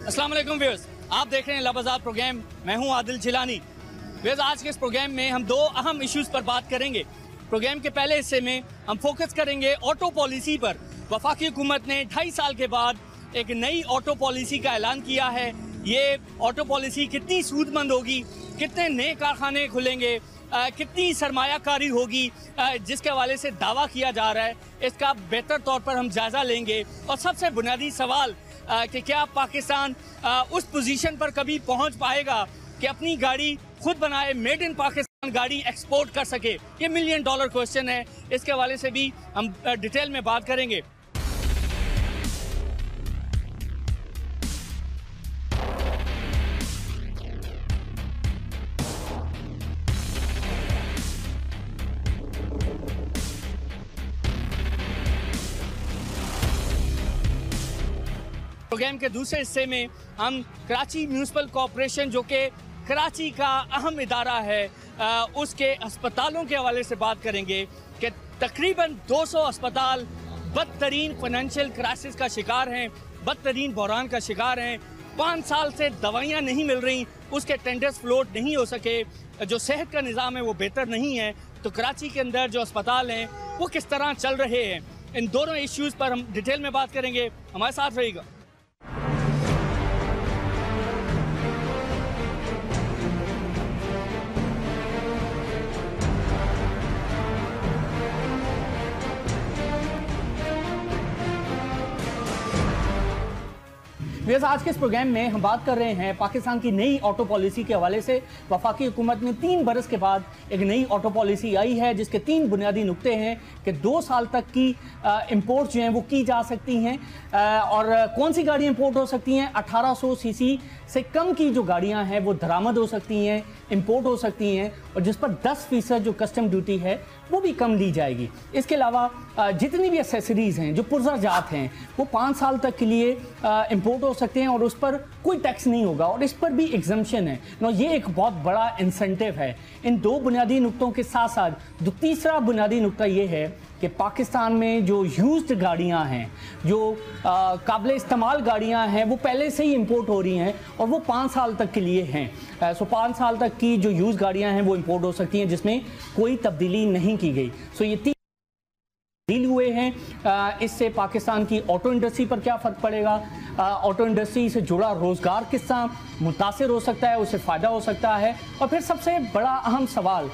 अस्सलाम वालेकुम व्यूअर्स, आप देख रहे हैं लब्ब आज़ाद प्रोग्राम। मैं हूं आदिल जिलानी। व्यूअर्स, आज के इस प्रोग्राम में हम दो अहम इश्यूज़ पर बात करेंगे। प्रोग्राम के पहले हिस्से में हम फोकस करेंगे ऑटो पॉलिसी पर। वफाकी हुकूमत ने 2.5 साल के बाद एक नई ऑटो पॉलिसी का ऐलान किया है। ये ऑटो पॉलिसी कितनी सूदमंद होगी, कितने नए कारखाने खुलेंगे, कितनी सरमायाकारी होगी, जिसके हवाले से दावा किया जा रहा है, इसका बेहतर तौर पर हम जायज़ा लेंगे। और सबसे बुनियादी सवाल कि क्या पाकिस्तान उस पोजीशन पर कभी पहुंच पाएगा कि अपनी गाड़ी खुद बनाए, मेड इन पाकिस्तान गाड़ी एक्सपोर्ट कर सके। ये $1 मिलियन क्वेश्चन है। इसके हवाले से भी हम डिटेल में बात करेंगे। प्रोग्राम के दूसरे हिस्से में हम कराची म्यूनिसिपल कॉरपोरेशन, जो कि कराची का अहम इदारा है, उसके अस्पतालों के हवाले से बात करेंगे कि तकरीबन 200 अस्पताल बदतरीन फाइनेंशियल क्राइसिस का शिकार हैं, बदतरीन बहरान का शिकार हैं। 5 साल से दवाइयाँ नहीं मिल रही, उसके टेंडर्स फ्लोट नहीं हो सके, जो सेहत का निज़ाम है वो बेहतर नहीं है। तो कराची के अंदर जो अस्पताल हैं वो किस तरह चल रहे हैं, इन दोनों इश्यूज़ पर हम डिटेल में बात करेंगे। हमारे साथ रहिएगा। आज के इस प्रोग्राम में हम बात कर रहे हैं पाकिस्तान की नई ऑटो पॉलिसी के हवाले से। वफाकी हुकूमत में 3 बरस के बाद एक नई ऑटो पॉलिसी आई है, जिसके 3 बुनियादी नुक्ते हैं कि 2 साल तक की इंपोर्ट जो हैं वो की जा सकती हैं। और कौन सी गाड़ी इंपोर्ट हो सकती हैं? 1800 सीसी से कम की जो गाड़ियां हैं वो दरामद हो सकती हैं, इंपोर्ट हो सकती हैं, और जिस पर 10% जो कस्टम ड्यूटी है वो भी कम ली जाएगी। इसके अलावा जितनी भी एक्सेसरीज़ हैं जो पुरज़ात हैं वो 5 साल तक के लिए इंपोर्ट हो सकते हैं और उस पर कोई टैक्स नहीं होगा, और इस पर भी एग्जम्पशन है। नो, ये एक बहुत बड़ा इंसेंटिव है। इन 2 बुनियादी नुक्तों के साथ साथ जो तीसरा बुनियादी नुक्ता ये है कि पाकिस्तान में जो यूज्ड गाड़ियां हैं, जो काबिल इस्तेमाल गाड़ियां हैं, वो पहले से ही इंपोर्ट हो रही हैं और वो 5 साल तक के लिए हैं। सो 5 साल तक की जो यूज गाड़ियां हैं वो इंपोर्ट हो सकती हैं, जिसमें कोई तब्दीली नहीं की गई। सो ये 3 डील हुए हैं। इससे पाकिस्तान की ऑटो इंडस्ट्री पर क्या फ़र्क पड़ेगा, ऑटो इंडस्ट्री से जुड़ा रोज़गार किस तरह मुतासिर हो सकता है, उससे फ़ायदा हो सकता है। और फिर सबसे बड़ा अहम सवाल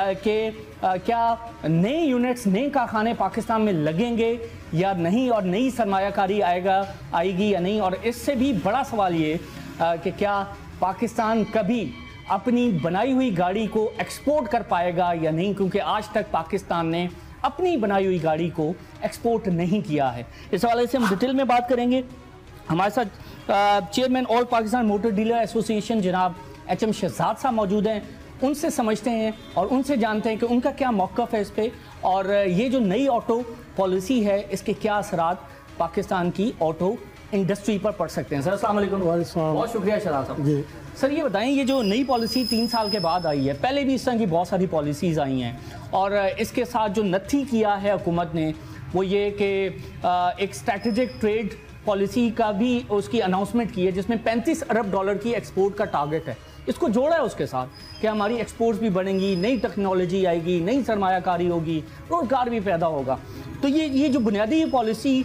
कि क्या नए यूनिट्स, नए कारखाने पाकिस्तान में लगेंगे या नहीं, और नई सरमायाकारी आएगी या नहीं। और इससे भी बड़ा सवाल ये कि क्या पाकिस्तान कभी अपनी बनाई हुई गाड़ी को एक्सपोर्ट कर पाएगा या नहीं, क्योंकि आज तक पाकिस्तान ने अपनी बनाई हुई गाड़ी को एक्सपोर्ट नहीं किया है। इस हवाले से हम डिटेल में बात करेंगे। हमारे साथ chairman all Pakistan motor dealer association जनाब HM शहजाद साहब मौजूद हैं। उनसे समझते हैं और उनसे जानते हैं कि उनका क्या मौक़िफ़ है इस पर, और ये जो नई ऑटो पॉलिसी है इसके क्या असरात पाकिस्तान की ऑटो इंडस्ट्री पर पड़ सकते हैं। सर अस्सलाम वालेकुम। बहुत शुक्रिया शहजाद साहब जी। सर ये बताएं, ये जो नई पॉलिसी 3 साल के बाद आई है, पहले भी इस तरह की बहुत सारी पॉलिसीज़ आई हैं, और इसके साथ जो नथी किया है हुकूमत ने वो ये कि एक स्ट्रैटेजिक ट्रेड पॉलिसी का भी उसकी अनाउंसमेंट की है, जिसमें $35 अरब की एक्सपोर्ट का टारगेट है। इसको जोड़ा है उसके साथ कि हमारी एक्सपोर्ट्स भी बढ़ेंगी, नई टेक्नोलॉजी आएगी, नई सरमायाकारी होगी, रोज़गार भी पैदा होगा। तो ये जो बुनियादी पॉलिसी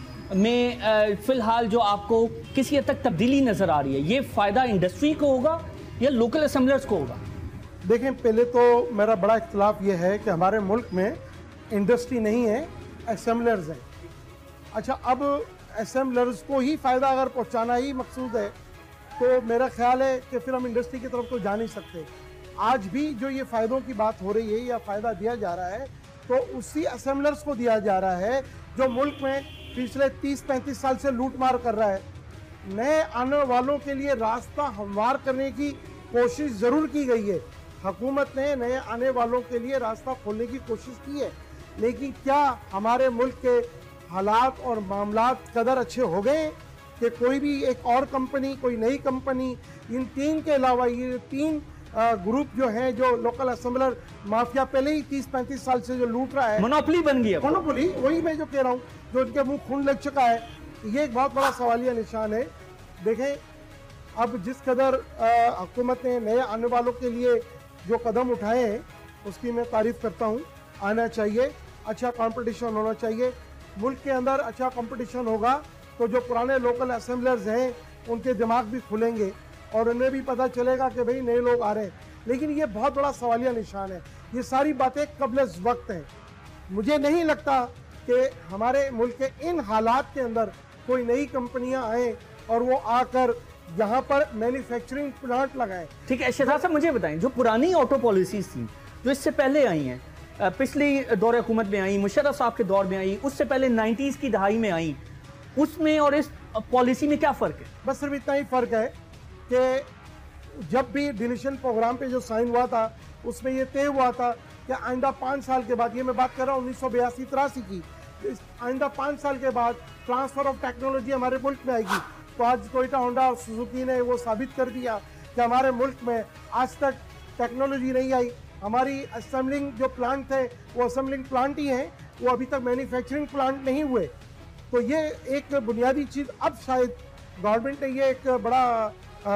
में फ़िलहाल जो आपको किसी हद तक तब्दीली नज़र आ रही है, ये फ़ायदा इंडस्ट्री को होगा या लोकल असेंबलर्स को होगा? देखें, पहले तो मेरा बड़ा इख्तिलाफ ये है कि हमारे मुल्क में इंडस्ट्री नहीं है, असेंबलर्स हैं। अच्छा, अब असेंबलर्स को ही फ़ायदा अगर पहुंचाना ही मकसूद है तो मेरा ख्याल है कि फिर हम इंडस्ट्री की तरफ तो जा नहीं सकते। आज भी जो ये फ़ायदों की बात हो रही है या फ़ायदा दिया जा रहा है तो उसी असेंबलर्स को दिया जा रहा है जो मुल्क में पिछले 30-35 साल से लूट मार कर रहा है। नए आने वालों के लिए रास्ता हमवार करने की कोशिश ज़रूर की गई है। हुकूमत ने नए आने वालों के लिए रास्ता खोलने की कोशिश की है, लेकिन क्या हमारे मुल्क के हालात और मामलात कदर अच्छे हो गए कि कोई भी एक और कंपनी, कोई नई कंपनी, इन 3 के अलावा ये 3 ग्रुप जो हैं, जो लोकल असेंबलर माफिया पहले ही 30-35 साल से जो लूट रहा है, मोनोपोली बन गया। मोनोपोली, वही मैं जो कह रहा हूँ, जो उनके मुंह खून लग चुका है। ये एक बहुत बड़ा सवालिया निशान है। देखें, अब जिस कदर हुकूमत ने नए आने वालों के लिए जो कदम उठाए हैं उसकी मैं तारीफ करता हूँ। आना चाहिए, अच्छा कंपटीशन होना चाहिए, मुल्क के अंदर अच्छा कंपटीशन होगा तो जो पुराने लोकल असेंबलर्स हैं उनके दिमाग भी खुलेंगे और उन्हें भी पता चलेगा कि भाई नए लोग आ रहे हैं। लेकिन ये बहुत बड़ा सवालिया निशान है, ये सारी बातें कब्ल वक्त हैं। मुझे नहीं लगता कि हमारे मुल्क के इन हालात के अंदर कोई नई कंपनियां आए और वो आकर यहाँ पर मैन्युफैक्चरिंग प्लांट लगाएं। ठीक है शहजाद साहब, मुझे बताएं जो पुरानी ऑटो पॉलिसीज थी जो इससे पहले आई हैं, पिछली दौर हुकूमत में आई, मुशर्रफ साहब के दौर में आई, उससे पहले 90s की दहाई में आई, उसमें और इस पॉलिसी में क्या फ़र्क है? बस सिर्फ इतना ही फ़र्क है कि जब भी डिलीशन प्रोग्राम पे जो साइन हुआ था उसमें ये तय हुआ था कि आइंदा 5 साल के बाद, ये मैं बात कर रहा हूँ 1982-83 की, आइंदा 5 साल के बाद ट्रांसफ़र ऑफ टेक्नोलॉजी हमारे मुल्क में आएगी। तो आज टोयोटा होंडा और सुजुकी ने वो साबित कर दिया कि हमारे मुल्क में आज तक टेक्नोलॉजी नहीं आई। हमारी असेंबलिंग जो प्लांट थे वो असेंबलिंग प्लांट ही हैं, वो अभी तक मैन्युफैक्चरिंग प्लांट नहीं हुए। तो ये एक बुनियादी चीज़ अब शायद गवर्नमेंट ने ये एक बड़ा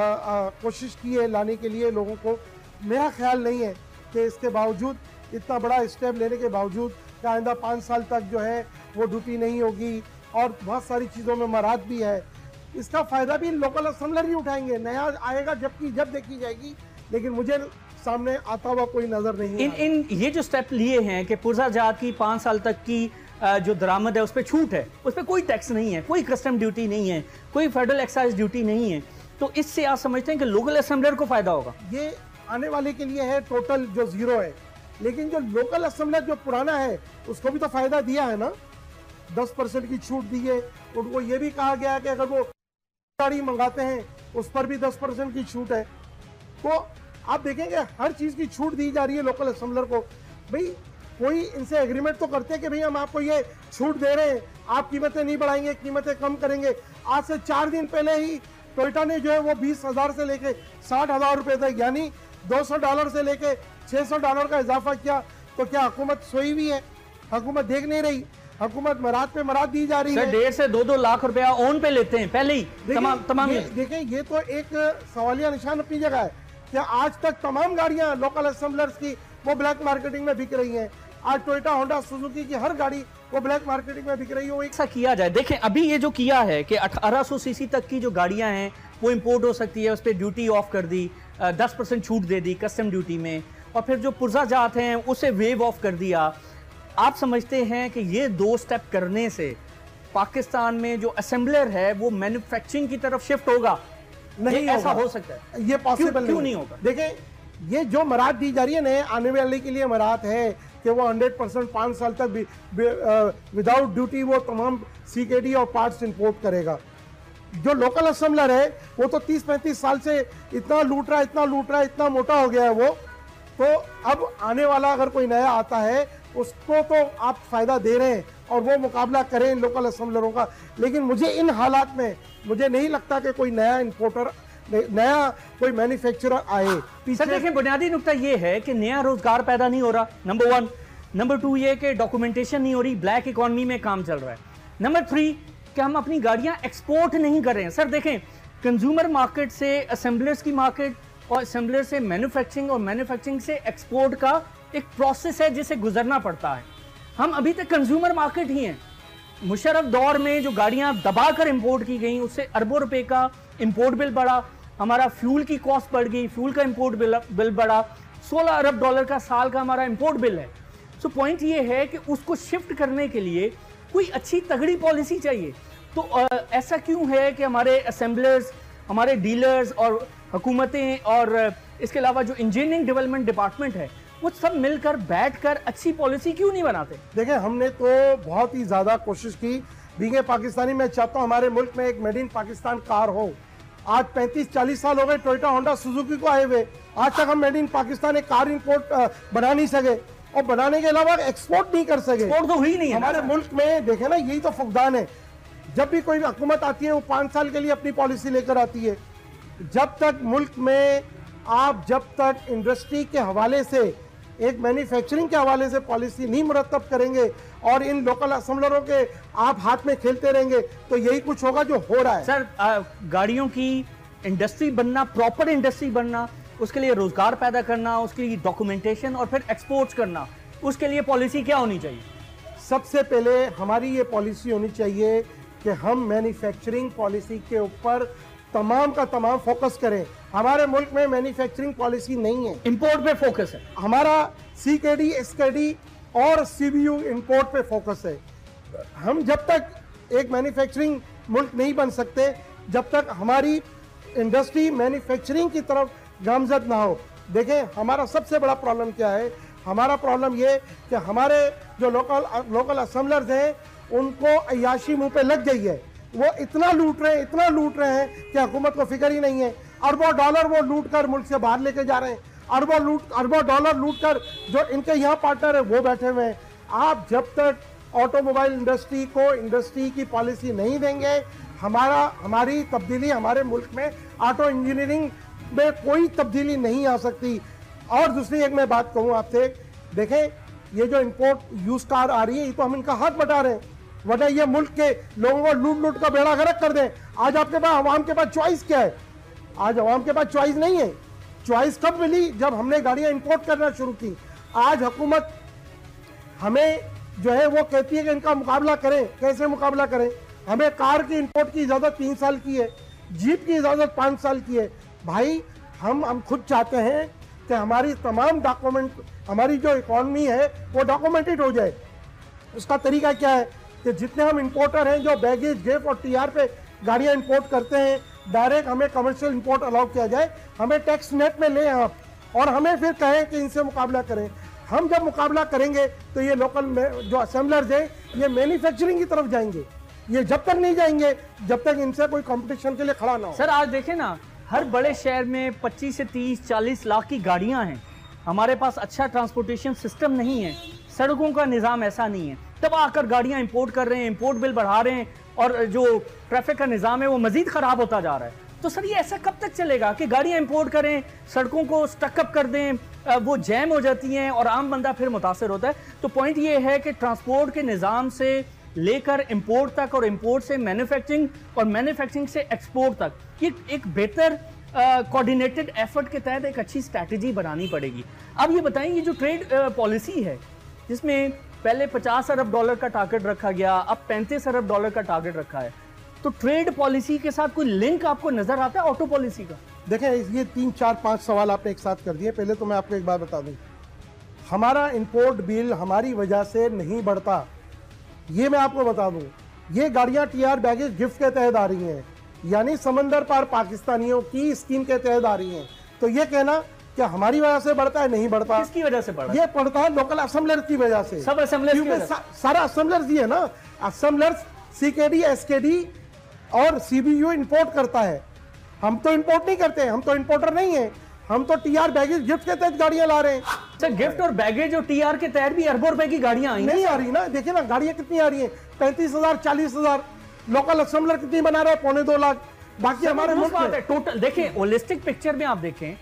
कोशिश की है लाने के लिए लोगों को। मेरा ख्याल नहीं है कि इसके बावजूद, इतना बड़ा स्टेप लेने के बावजूद कि आइंदा 5 साल तक जो है वो ड्यूटी नहीं होगी और बहुत सारी चीज़ों में मराद भी है, इसका फ़ायदा भी लोकल असेंबलर ही उठाएंगे। नया आएगा जब देखी जाएगी, लेकिन मुझे सामने आता हुआ कोई नज़र नहीं। इन ये जो स्टेप लिए हैं कि पुरज़ा जात की 5 साल तक की जो दरामद है उस पर छूट है, उस पर कोई टैक्स नहीं है, कोई कस्टम ड्यूटी नहीं है, कोई फेडरल एक्साइज ड्यूटी नहीं है, तो इससे आप समझते हैं कि लोकल असेंबलर को फ़ायदा होगा? ये आने वाले के लिए है टोटल जो ज़ीरो है, लेकिन जो लोकल असेंबलर जो पुराना है उसको भी तो फ़ायदा दिया है ना। 10% की छूट दी है, उनको ये भी कहा गया है कि अगर वो गाड़ी मंगाते हैं उस पर भी 10% की छूट है। तो आप देखेंगे हर चीज़ की छूट दी जा रही है लोकल असेंबलर को। भाई कोई इनसे एग्रीमेंट तो करते हैं कि भाई हम आपको ये छूट दे रहे हैं, आप कीमतें नहीं बढ़ाएंगे, कीमतें कम करेंगे। आज से 4 दिन पहले ही टोयोटा ने जो है वो 20,000 से लेके 60,000 रुपये तक, यानी $200 से लेके $600 का इजाफा किया। तो क्या हुकूमत सोई हुई है? हुकूमत देख नहीं रही? हुकूमत मराद पे मराद दी जा रही है। 1.5 से 2 लाख रुपया ओन पे लेते हैं पहले ही तमाम। देखें ये तो एक सवालिया निशान अपनी जगह है कि आज तक तमाम गाड़ियां लोकल असेंबलर्स की वो ब्लैक मार्केटिंग में बिक रही हैं। आज टोयोटा होंडा सुजुकी की हर गाड़ी वो ब्लैक मार्केटिंग में बिक रही है। वो ऐसा किया जाए, देखें अभी ये जो किया है कि 1800 सीसी तक की जो गाड़ियां हैं वो इंपोर्ट हो सकती है, उस पर ड्यूटी ऑफ कर दी, 10% छूट दे दी कस्टम ड्यूटी में, और फिर जो पुर्जा जात हैं उसे वेव ऑफ कर दिया। आप समझते हैं कि ये 2 स्टेप करने से पाकिस्तान में जो असेंबलर है वो मैन्युफैक्चरिंग की तरफ शिफ्ट होगा? नहीं, ऐसा हो सकता है? ये पॉसिबल क्यों नहीं होगा? देखें ये जो मराद दी जा रही है नए आने वाले के लिए मराद है कि वो 100% 5 साल तक विदाउट ड्यूटी वो तमाम CKD और पार्ट्स इंपोर्ट करेगा। जो लोकल असेंबलर है वो तो 30-35 साल से इतना लूट रहा है, इतना मोटा हो गया है वो। तो अब आने वाला अगर कोई नया आता है उसको तो आप फायदा दे रहे हैं और वो मुकाबला करें लोकल असेंबलरों का। लेकिन मुझे इन हालात में मुझे नहीं लगता कि कोई नया इंपोर्टर, नया कोई मैन्युफैक्चरर आए। सर देखिए बुनियादी नुकता ये है कि नया रोजगार पैदा नहीं हो रहा, नंबर 1। नंबर 2 ये कि डॉक्यूमेंटेशन नहीं हो रही, ब्लैक इकॉनमी में काम चल रहा है। नंबर 3 कि हम अपनी गाड़ियां एक्सपोर्ट नहीं कर रहे हैं। सर देखें कंज्यूमर मार्केट से असेंबलर्स की मार्केट और असेंबलर से मैन्युफैक्चरिंग और मैन्युफैक्चरिंग से एक्सपोर्ट का एक प्रोसेस है जिसे गुजरना पड़ता है। हम अभी तक कंज्यूमर मार्केट ही हैं। मुशर्रफ दौर में जो गाड़ियां दबाकर इंपोर्ट की गई उससे अरबों रुपए का इंपोर्ट बिल बढ़ा, हमारा फ्यूल की कॉस्ट बढ़ गई, फ्यूल का इंपोर्ट बिल बढ़ा, $16 अरब का साल का हमारा इंपोर्ट बिल है। सो पॉइंट ये है कि उसको शिफ्ट करने के लिए कोई अच्छी तगड़ी पॉलिसी चाहिए। तो ऐसा क्यों है कि हमारे असेंबलर्स, हमारे डीलर्स और हुकूमतें और इसके अलावा जो इंजीनियरिंग डेवलपमेंट डिपार्टमेंट है वो सब मिलकर बैठकर अच्छी पॉलिसी क्यों नहीं बनाते? देखिए हमने तो बहुत ही ज़्यादा कोशिश की। बींगे पाकिस्तानी मैं चाहता हूँ हमारे मुल्क में एक मेड इन पाकिस्तान कार हो। आज 35-40 साल हो गए टोयोटा होंडा सुजुकी को आए हुए, आज तक हम मेड इन पाकिस्तान एक कार इंपोर्ट बना नहीं सके और बनाने के अलावा एक्सपोर्ट नहीं कर सके। एक्सपोर्ट तो हुई नहीं है हमारे मुल्क में। देखे ना यही तो फुकदान है। जब भी कोई हुकूमत आती है वो 5 साल के लिए अपनी पॉलिसी लेकर आती है। जब तक मुल्क में आप जब तक इंडस्ट्री के हवाले से, एक मैन्युफैक्चरिंग के हवाले से पॉलिसी नहीं मुरतब करेंगे और इन लोकल असेंबलरों के आप हाथ में खेलते रहेंगे तो यही कुछ होगा जो हो रहा है। सर गाड़ियों की इंडस्ट्री बनना, प्रॉपर इंडस्ट्री बनना, उसके लिए रोजगार पैदा करना, उसके लिए डॉक्यूमेंटेशन और फिर एक्सपोर्ट्स करना, उसके लिए पॉलिसी क्या होनी चाहिए? सबसे पहले हमारी ये पॉलिसी होनी चाहिए कि हम मैन्युफैक्चरिंग पॉलिसी के ऊपर तमाम का तमाम फोकस करें। हमारे मुल्क में मैन्युफैक्चरिंग पॉलिसी नहीं है, इंपोर्ट पे फोकस है। हमारा सीकेडी, एसकेडी और सीबीयू इंपोर्ट पे फोकस है। हम जब तक एक मैन्युफैक्चरिंग मुल्क नहीं बन सकते जब तक हमारी इंडस्ट्री मैन्युफैक्चरिंग की तरफ गामजद ना हो। देखें, हमारा सबसे बड़ा प्रॉब्लम क्या है? हमारा प्रॉब्लम ये कि हमारे जो लोकल असेंबलर्स हैं उनको अय्याशी मुंह पे लग गई है। वो इतना लूट रहे हैं कि हुकूमत को फिक्र ही नहीं है। अरबों डॉलर वो लूट कर मुल्क से बाहर लेके जा रहे हैं। अरबों डॉलर लूट कर जो इनके यहाँ पार्टनर है वो बैठे हुए हैं। आप जब तक ऑटोमोबाइल इंडस्ट्री को इंडस्ट्री की पॉलिसी नहीं देंगे, हमारी तब्दीली हमारे मुल्क में ऑटो इंजीनियरिंग में कोई तब्दीली नहीं आ सकती। और दूसरी एक मैं बात कहूँ आपसे, देखें, ये जो इंपोर्ट यूज कार आ रही है, ये तो हम इनका हाथ बटा रहे हैं, वरना ये मुल्क के लोगों को लूट का बेड़ा गर्क कर दें। आज आपके पास, अवाम के पास चॉइस क्या है? आज अवाम के पास चॉइस नहीं है। चॉइस कब मिली? जब हमने गाड़ियां इंपोर्ट करना शुरू की। आज हुकूमत हमें जो है वो कहती है कि इनका मुकाबला करें। कैसे मुकाबला करें? हमें कार की इंपोर्ट की इजाजत 3 साल की है, जीप की इजाजत 5 साल की है। भाई, हम खुद चाहते हैं कि हमारी तमाम डॉक्यूमेंट, हमारी जो इकॉनमी है वो डॉक्यूमेंटेड हो जाए। उसका तरीका क्या है कि जितने हम इंपोर्टर हैं जो बैगेज, गिफ्ट और टीआर पे गाड़ियां इंपोर्ट करते हैं, डायरेक्ट हमें कमर्शियल इंपोर्ट अलाउ किया जाए। हमें टैक्स नेट में लें आप, और हमें फिर कहें कि इनसे मुकाबला करें। हम जब मुकाबला करेंगे तो ये लोकल में जो असेंबलर्स हैं ये मैन्युफैक्चरिंग की तरफ जाएंगे। ये जब तक नहीं जाएंगे जब तक इनसे कोई कंपटीशन के लिए खड़ा ना हो। सर, आज देखें ना, हर बड़े शहर में 25 से 30-40 लाख की गाड़ियां हैं। हमारे पास अच्छा ट्रांसपोर्टेशन सिस्टम नहीं है, सड़कों का निज़ाम ऐसा नहीं है, तब आकर गाड़ियां इंपोर्ट कर रहे हैं, इंपोर्ट बिल बढ़ा रहे हैं, और जो ट्रैफिक का निज़ाम है वो मजीद ख़राब होता जा रहा है। तो सर, ये ऐसा कब तक चलेगा कि गाड़ियां इंपोर्ट करें, सड़कों को स्टकअप कर दें, वो जैम हो जाती हैं और आम बंदा फिर मुतासर होता है। तो पॉइंट ये है कि ट्रांसपोर्ट के निज़ाम से लेकर इंपोर्ट तक, और इंपोर्ट से मैन्युफैक्चरिंग, और मैन्युफैक्चरिंग से एक्सपोर्ट तक, ये एक बेहतर कोऑर्डिनेटेड एफर्ट के तहत एक अच्छी स्ट्रैटेजी बनानी पड़ेगी। अब ये बताएं, ये जो ट्रेड पॉलिसी है जिसमें पहले 50 अरब डॉलर का टारगेट रखा गया, अब 35 अरब डॉलर का टारगेट रखा है, तो ट्रेड पॉलिसी के साथ कोई लिंक आपको नजर आता है ऑटो पॉलिसी का? देखें, ये 3, 4, 5 सवाल आपने एक साथ कर दिए। पहले तो मैं आपको एक बात बता दूं, हमारा इंपोर्ट बिल हमारी वजह से नहीं बढ़ता, ये मैं आपको बता दूं। ये गाड़ियां टीआर बैगेज गिफ्ट के तहत आ रही हैं, यानी समंदर पार पाकिस्तानियों की स्कीम के तहत आ रही हैं। तो ये कहना कि हमारी वजह से बढ़ता है, नहीं बढ़ता। किसकी वजह से बढ़ता है? ये बढ़ता है लोकल असेंबलर की वजह से। सब असेंबलर्स की वजह से? सारा असेंबलर्स ही है ना। असेंबलर्स सीकेडी, एसकेडी और सीबीयू इंपोर्ट करता है। हम तो इंपोर्ट नहीं करते, हम तो इंपोर्टर नहीं है, हम तो टीआर बैगेज गिफ्ट के तहत गाड़ियां ला रहे हैं। सर, गिफ्ट और बैगेज और टीआर के तहत भी अरबों रुपए की गाड़ियां आई नहीं आ रही ना। देखिए ना, गाड़ियां कितनी आ रही हैं, 35,000, 40,000। लोकल असेंबलर कितनी बना रहे हैं? 2.25 लाख। बाकी हमारे मुल्क में टोटल देखें, होलिस्टिक पिक्चर में आप देखें,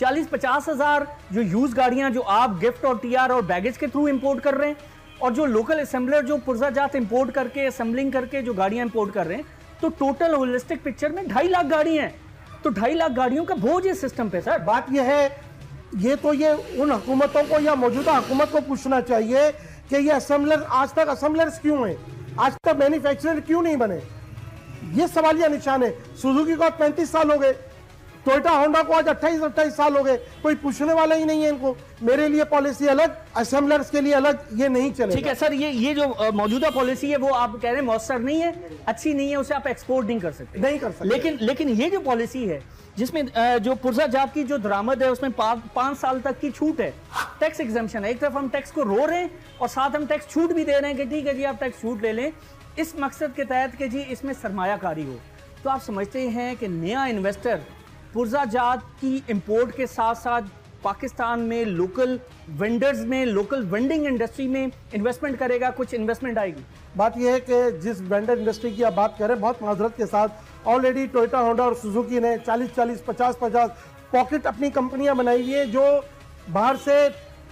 40-50 हजार जो यूज गाड़ियां जो आप गिफ्ट और टीआर और बैगेज के थ्रू इंपोर्ट कर रहे हैं, और जो लोकल असेंबलर जो पुर्जाजात इंपोर्ट करके, असेंबलिंग करके जो गाड़ियां इंपोर्ट कर रहे हैं, तो टोटल होलिस्टिक पिक्चर में 2.5 लाख गाड़ी हैं। तो 2.5 लाख गाड़ियों का बोझ है सिस्टम पे। सर, बात यह है, ये तो ये उन हुकूमतों को या मौजूदा हुकूमत को पूछना चाहिए कि ये असेंबलर, आज तक असेंबलर्स क्यों हैं, आज तक मैन्युफैक्चरर क्यों नहीं बने? ये सवालिया निशान है। सुजुकी को 35 साल हो गए, टोयोटा होंडा को आज 28 साल हो गए, कोई पूछने वाला ही नहीं है इनको। मेरे लिए पॉलिसी अलग, असेंबलर्स के लिए अलग, ये नहीं चलेगा। ठीक है सर, ये जो मौजूदा पॉलिसी है वो आप कह रहे हैं मौसर नहीं है, अच्छी नहीं है, उसे आप एक्सपोर्ट नहीं कर सकते। नहीं कर सकते। लेकिन ये जो पॉलिसी है जिसमें जो पुर्जाजात की जो दरामद है उसमें 5 साल तक की छूट है, टैक्स एग्जम्पशन है। एक तरफ हम टैक्स को रो रहे हैं और साथ हम टैक्स छूट भी दे रहे हैं कि ठीक है जी आप टैक्स छूट ले लें, इस मकसद के तहत कि जी इसमें सरमायाकारी हो। तो आप समझते हैं कि नया इन्वेस्टर पुर्जाजात की इंपोर्ट के साथ साथ पाकिस्तान में लोकल वेंडर्स में, लोकल वेंडिंग इंडस्ट्री में इन्वेस्टमेंट करेगा, कुछ इन्वेस्टमेंट आएगी? बात यह है कि जिस वेंडर इंडस्ट्री की आप बात कर रहे हैं, बहुत माजरत के साथ ऑलरेडी टोयोटा, होंडा और सुजुकी ने 40-40, 50-50 पॉकेट अपनी कंपनियां बनाई हुई है जो बाहर से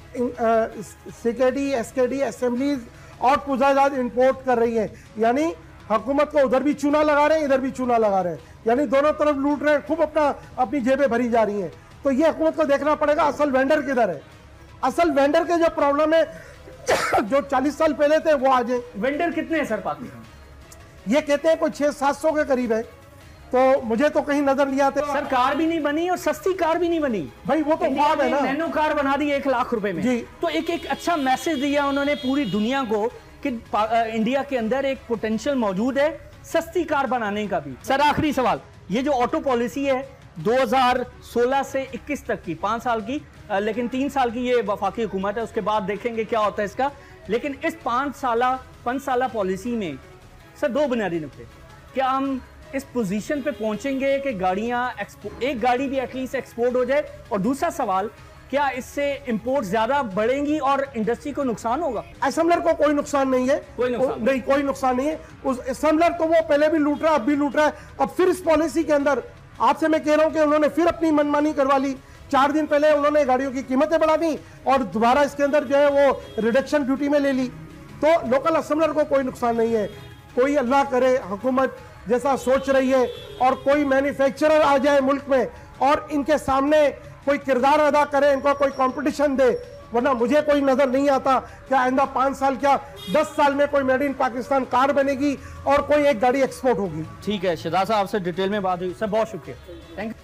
सीकेडी, एसकेडी, असेंबलीज और पुर्जाजात इंपोर्ट कर रही है। यानी हुकूमत को उधर भी चूना लगा रहे हैं, इधर भी चूना लगा रहे हैं। यानी दोनों तरफ लूट रहे हैं, खूब अपनी जेबें भरी जा रही हैं। तो ये हुकूमत को देखना पड़ेगा असल वेंडर किधर है। असल वेंडर के जो प्रॉब्लम है जो 40 साल पहले थे वो आज है। वेंडर कितने हैं सर पाकिस्तान? ये कहते हैं कोई 600-700 के करीब है, तो मुझे तो कहीं नजर नहीं आते। सर कार भी नहीं बनी और सस्ती कार भी नहीं बनी भाई, वो तो ख्वाब है ना। नैनो कार बना दी 1 लाख रुपए में जी। तो एक अच्छा मैसेज दिया उन्होंने पूरी दुनिया को कि इंडिया के अंदर एक पोटेंशियल मौजूद है सस्ती कार बनाने का भी। सर आखिरी सवाल, ये जो ऑटो पॉलिसी है 2016 से 21 तक की 5 साल की, लेकिन 3 साल की ये वफाकी हुकूमत है, उसके बाद देखेंगे क्या होता है इसका। लेकिन इस 5 साल पॉलिसी में सर 2 बुनियादी नुकते, क्या हम इस पोजीशन पे पहुंचेंगे कि गाड़ियां एक गाड़ी भी एटलीस्ट एक्सपोर्ट हो जाए, और दूसरा सवाल क्या इससे इंपोर्ट ज्यादा बढ़ेंगी और इंडस्ट्री को नुकसान होगा? असेंबलर को कोई नुकसान नहीं है, कोई नुकसान नहीं है। उस असेंबलर तो वो पहले भी लूट रहा है, अब भी लूट रहा है। अब फिर इस पॉलिसी के अंदर आपसे मैं कह रहा हूं कि उन्होंने फिर अपनी मनमानी करवा ली। 4 दिन पहले उन्होंने गाड़ियों की कीमतें बढ़ा दी और दोबारा इसके अंदर जो है वो रिडक्शन ड्यूटी में ले ली। तो लोकल असेंबलर को कोई नुकसान नहीं है। कोई अल्लाह करे हुकूमत जैसा सोच रही है और कोई मैन्युफैक्चरर आ जाए मुल्क में और इनके सामने कोई किरदार अदा करे, इनको कोई कंपटीशन दे, वरना मुझे कोई नजर नहीं आता कि आइंदा 5 साल क्या 10 साल में कोई मेड इन पाकिस्तान कार बनेगी और कोई एक गाड़ी एक्सपोर्ट होगी। ठीक है शहजाद साहब, आपसे डिटेल में बात हुई सर, बहुत शुक्रिया, थैंक यू।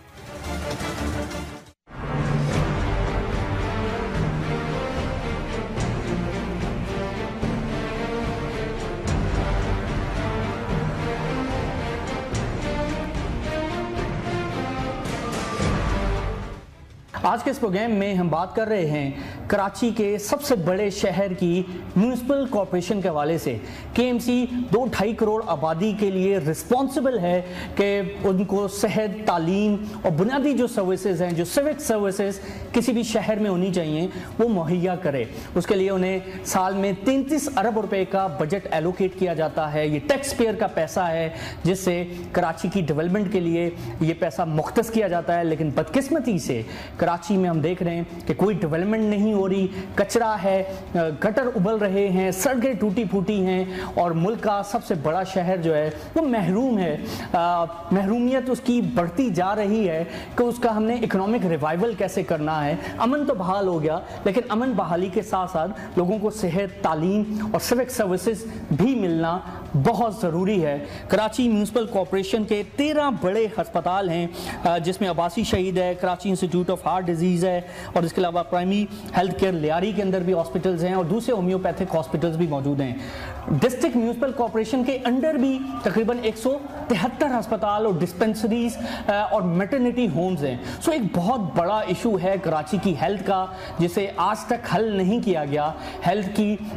आज के इस प्रोग्राम में हम बात कर रहे हैं कराची के सबसे बड़े शहर की म्यूनिसिपल कॉरपोरेशन के हवाले से। केएमसी 2-2.5 करोड़ आबादी के लिए रिस्पॉन्सिबल है कि उनको सेहत, तालीम और बुनियादी जो सर्विसेज हैं, जो सिविक सर्विसेज किसी भी शहर में होनी चाहिए, वो मुहैया करे। उसके लिए उन्हें साल में 33 अरब रुपए का बजट एलोकेट किया जाता है। ये टैक्स पेयर का पैसा है जिससे कराची की डेवलपमेंट के लिए ये पैसा मुख्तस किया जाता है। लेकिन बदकिस्मती से कराची में हम देख रहे हैं कि कोई डेवलपमेंट नहीं हो रही, कचरा है, गटर उबल रहे हैं, सड़कें टूटी फूटी हैं और मुल्क का सबसे बड़ा शहर जो है वो महरूम है। महरूमियत उसकी बढ़ती जा रही है कि उसका हमने इकोनॉमिक रिवाइवल कैसे करना है। अमन तो बहाल हो गया, लेकिन अमन बहाली के साथ साथ लोगों को सेहत, तालीम और सिविक सर्विसेज भी मिलना बहुत ज़रूरी है। कराची म्यूनिसिपल कॉरपोरेशन के 13 बड़े अस्पताल हैं जिसमें अब्बासी शहीद है, Karachi institute of heart disease है और इसके अलावा प्राइमरी हेल्थ केयर लियारी के अंदर भी हॉस्पिटल्स हैं और दूसरे होम्योपैथिक हॉस्पिटल्स भी मौजूद हैं। डिस्ट्रिक्ट म्यूनिसिपल कॉरपोरेशन के अंडर भी तकरीबन 173 अस्पताल और डिस्पेंसरीज और मैटरनिटी होम्स हैं। सो एक बहुत बड़ा इशू है कराची की हेल्थ का, जिसे आज तक हल नहीं किया गया। हेल्थ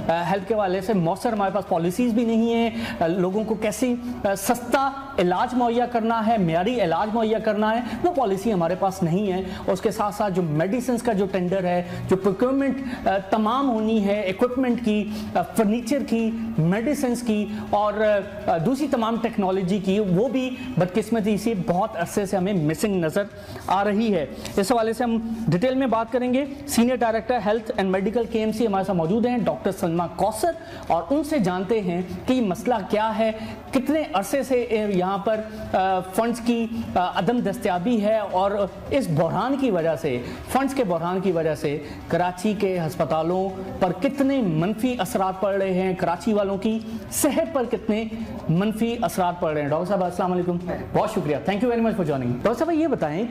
के वाले से मौसर हमारे पास पॉलिसीज़ भी नहीं है। लोगों को कैसे सस्ता इलाज मुहैया करना है, मियारी इलाज मुहैया करना है, वो पॉलिसी हमारे पास नहीं है। और उसके साथ साथ जो मेडिसिन का जो टेंडर है, जो प्रोक्योरमेंट तमाम होनी है, इक्विपमेंट की, फर्नीचर की, मेडिसिन की और दूसरी तमाम टेक्नोलॉजी की, वो भी बदकिस्मती से बहुत अरसे से हमें मिसिंग नज़र आ रही है। इस हवाले से हम डिटेल में बात करेंगे। Senior director health and medical KMC हमारे साथ मौजूद हैं डॉक्टर सलमा कौसर, और उनसे जानते हैं कि मसला क्या है, कितने अरसे से यहाँ पर फंड्स की अदम दस्तयाबी है और इस बहरान की वजह से, फंड्स के बहरान की वजह से कराची के अस्पतालों पर कितने मनफी असरात पड़ रहे हैं, कराची वालों की सेहत पर कितने मनफी असरात पड़ रहे हैं। डॉक्टर साहब अस्सलाम वालेकुम, बहुत शुक्रिया, thank you very much for joining. Doctor साहब ये बताएं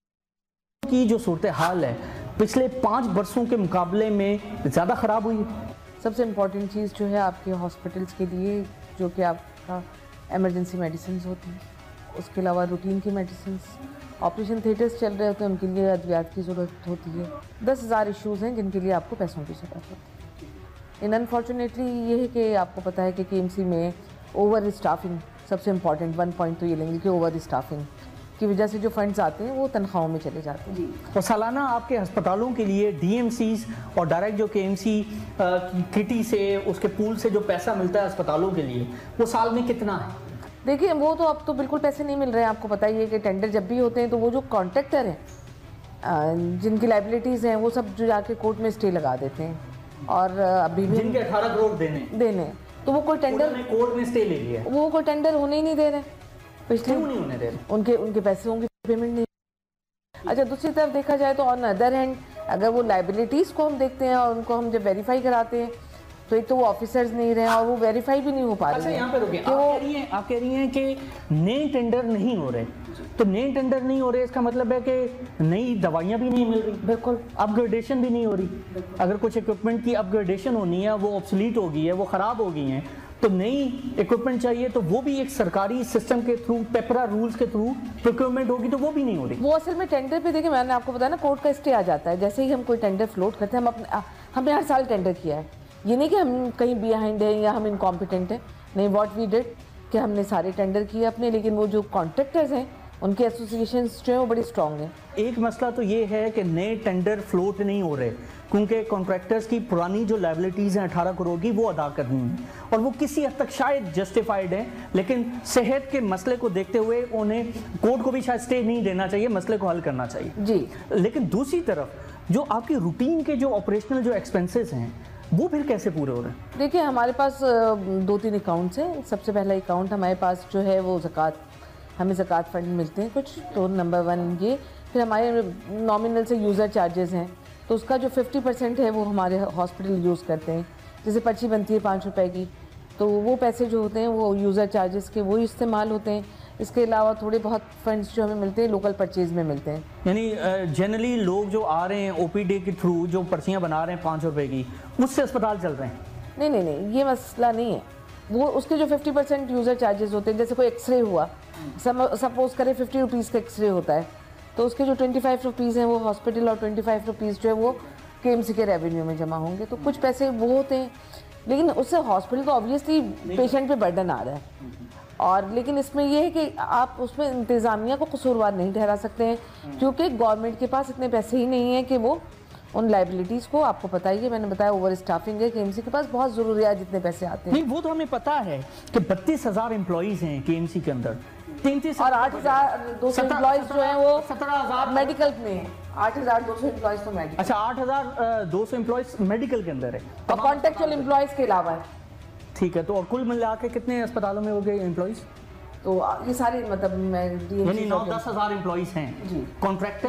कि जो सूरत हाल है पिछले 5 बरसों के मुकाबले में ज़्यादा ख़राब हुई है? सबसे इम्पॉर्टेंट चीज़ जो है आपके हॉस्पिटल्स के लिए, जो कि आपका एमरजेंसी मेडिसिन होती हैं, उसके अलावा रूटीन की मेडिसिन, ऑपरेशन थिएटर्स चल रहे होते हैं, उनके लिए अद्वियात की ज़रूरत होती है। 10,000 इश्यूज़ हैं जिनके लिए आपको पैसों की ज़रूरत होती है। इन अनफॉर्चुनेटली ये है कि आपको पता है कि केएमसी में ओवर स्टाफिंग सबसे इम्पॉर्टेंट 1 पॉइंट तो ये लेंगे कि ओवर स्टाफिंग की वजह से जो फंड्स आते हैं वो तनख्वाहों में चले जाते हैं। और सालाना आपके अस्पतालों के लिए डीएमसीज और डायरेक्ट जो केएमसी किटी से, उसके पूल से जो पैसा मिलता है अस्पतालों के लिए, वो साल में कितना है? देखिए वो तो अब तो बिल्कुल पैसे नहीं मिल रहे हैं। आपको पता ही है कि टेंडर जब भी होते हैं तो वो जो कॉन्ट्रैक्टर हैं जिनकी लाइबिलिटीज़ हैं वो सब जो जाके कोर्ट में स्टे लगा देते हैं और अभी भी जिनके 18 करोड़ देने तो वो कोई टेंडर कोर्ट में स्टे ले लिया, वो कोई टेंडर होने ही नहीं दे रहे। पिछले नहीं होने दे रहे? उनके पैसों की पेमेंट नहीं। अच्छा, दूसरी तरफ देखा जाए तो ऑन अदर हैंड अगर वो लाइबिलिटीज़ को हम देखते हैं और उनको हम जब वेरीफाई कराते हैं तो एक तो वो ऑफिसर्स नहीं रहे और वो वेरीफाई भी नहीं हो पा रहे हैं। अच्छा, यहाँ पे रुकिए, आप कह रही हैं कि नए टेंडर नहीं हो रहे, तो नए टेंडर नहीं हो रहे इसका मतलब है कि नई दवाइयाँ भी नहीं मिल रही, बिल्कुल अपग्रेडेशन भी नहीं हो रही। अगर कुछ इक्विपमेंट की अपग्रेडेशन होनी है, वो ऑब्सोलीट हो गई है, वो ख़राब हो गई हैं, तो नई इक्विपमेंट चाहिए, तो वो भी एक सरकारी सिस्टम के थ्रू, पेपरा रूल्स के थ्रू प्रोक्योरमेंट होगी, तो वो भी नहीं हो रही। वो असल में टेंडर पे देखिए, मैंने आपको बताया ना, कोर्ट का स्टे आ जाता है जैसे ही हम कोई टेंडर फ्लोट करते हैं। हमने हर साल टेंडर किया है, ये नहीं कि हम कहीं बिहाइंड हैं या हम इनकॉम्पिटेंट हैं, नहीं। व्हाट वी डिड कि हमने सारे टेंडर किए अपने, लेकिन वो जो कॉन्ट्रैक्टर्स हैं उनके एसोसिएशंस जो हैं वो बड़ी स्ट्रॉन्ग हैं। एक मसला तो ये है कि नए टेंडर फ्लोट नहीं हो रहे क्योंकि कॉन्ट्रैक्टर्स की पुरानी जो लायबिलिटीज़ हैं 18 करोड़ की, वो अदा करनी है, और वो किसी हद तक शायद जस्टिफाइड है, लेकिन सेहत के मसले को देखते हुए उन्हें कोर्ट को भी शायद स्टे नहीं देना चाहिए, मसले को हल करना चाहिए जी। लेकिन दूसरी तरफ जो आपकी रूटीन के जो ऑपरेशनल जो एक्सपेंसेस हैं वो फिर कैसे पूरे हो रहे हैं? देखिए, हमारे पास 2-3 अकाउंट्स हैं। सबसे पहला अकाउंट हमारे पास जो है वो ज़कात, हमें ज़कात फंड मिलते हैं कुछ, तो नंबर 1 ये। फिर हमारे नॉमिनल से यूज़र चार्जेस हैं, तो उसका जो 50% है वो हमारे हॉस्पिटल यूज़ करते हैं। जैसे पर्ची बनती है 5 रुपए की, तो वो पैसे जो होते हैं वो यूज़र चार्जेस के वो इस्तेमाल होते हैं। इसके अलावा थोड़े बहुत फंड्स जो हमें मिलते हैं लोकल परचेज में मिलते हैं। यानी जनरली लोग जो आ रहे हैं ओपीडी के थ्रू जो पर्चियाँ बना रहे हैं 5 रुपए की, उससे अस्पताल चल रहे हैं? नहीं, ये मसला नहीं है। वो उसके जो 50% यूज़र चार्जेस होते हैं, जैसे कोई एक्सरे हुआ, सपोज करें 50 रुपीज़ का एक्सरे होता है, तो उसके जो 25 रुपीज़ हैं वो हॉस्पिटल और 25 रुपीज़ जो है वो केएमसी के रेवेन्यू में जमा होंगे, तो कुछ पैसे वो होते हैं। लेकिन उससे हॉस्पिटल को ऑब्वियसली पेशेंट पे बर्डन आ रहा है, और लेकिन इसमें यह है कि आप उसमें इंतज़ामिया को कसूरवार नहीं ठहरा सकते हैं, क्योंकि गवर्नमेंट के पास इतने पैसे ही नहीं हैं कि वो उन लाइबिलिटीज़ को, आपको पता ही है, मैंने बताया ओवर स्टाफिंग है, केएमसी के पास बहुत ज़रूरियात जितने पैसे आते हैं। नहीं, वो तो हमें पता है कि 32,000 एम्प्लॉइज़ हैं केएमसी के अंदर, 33 और 8,200 एम्प्लॉइज़ जो हैं वो 17,000 मेडिकल में हैं। 8,200 एम्प्लॉइज़ तो मेडिकल। अच्छा, 8,200 एम्प्लॉइज़ मेडिकल के अंदर है और कॉन्ट्रेक्चुअल एम्प्लॉइज़ के अलावा है। ठीक है, तो और कुल मिला के कितने अस्पतालों में हो गए एम्प्लॉइज़? तो ये सारे मतलब यानी 9-10 हज़ार एम्प्लॉइज़ हैं जी। कॉन्ट्रैक्टर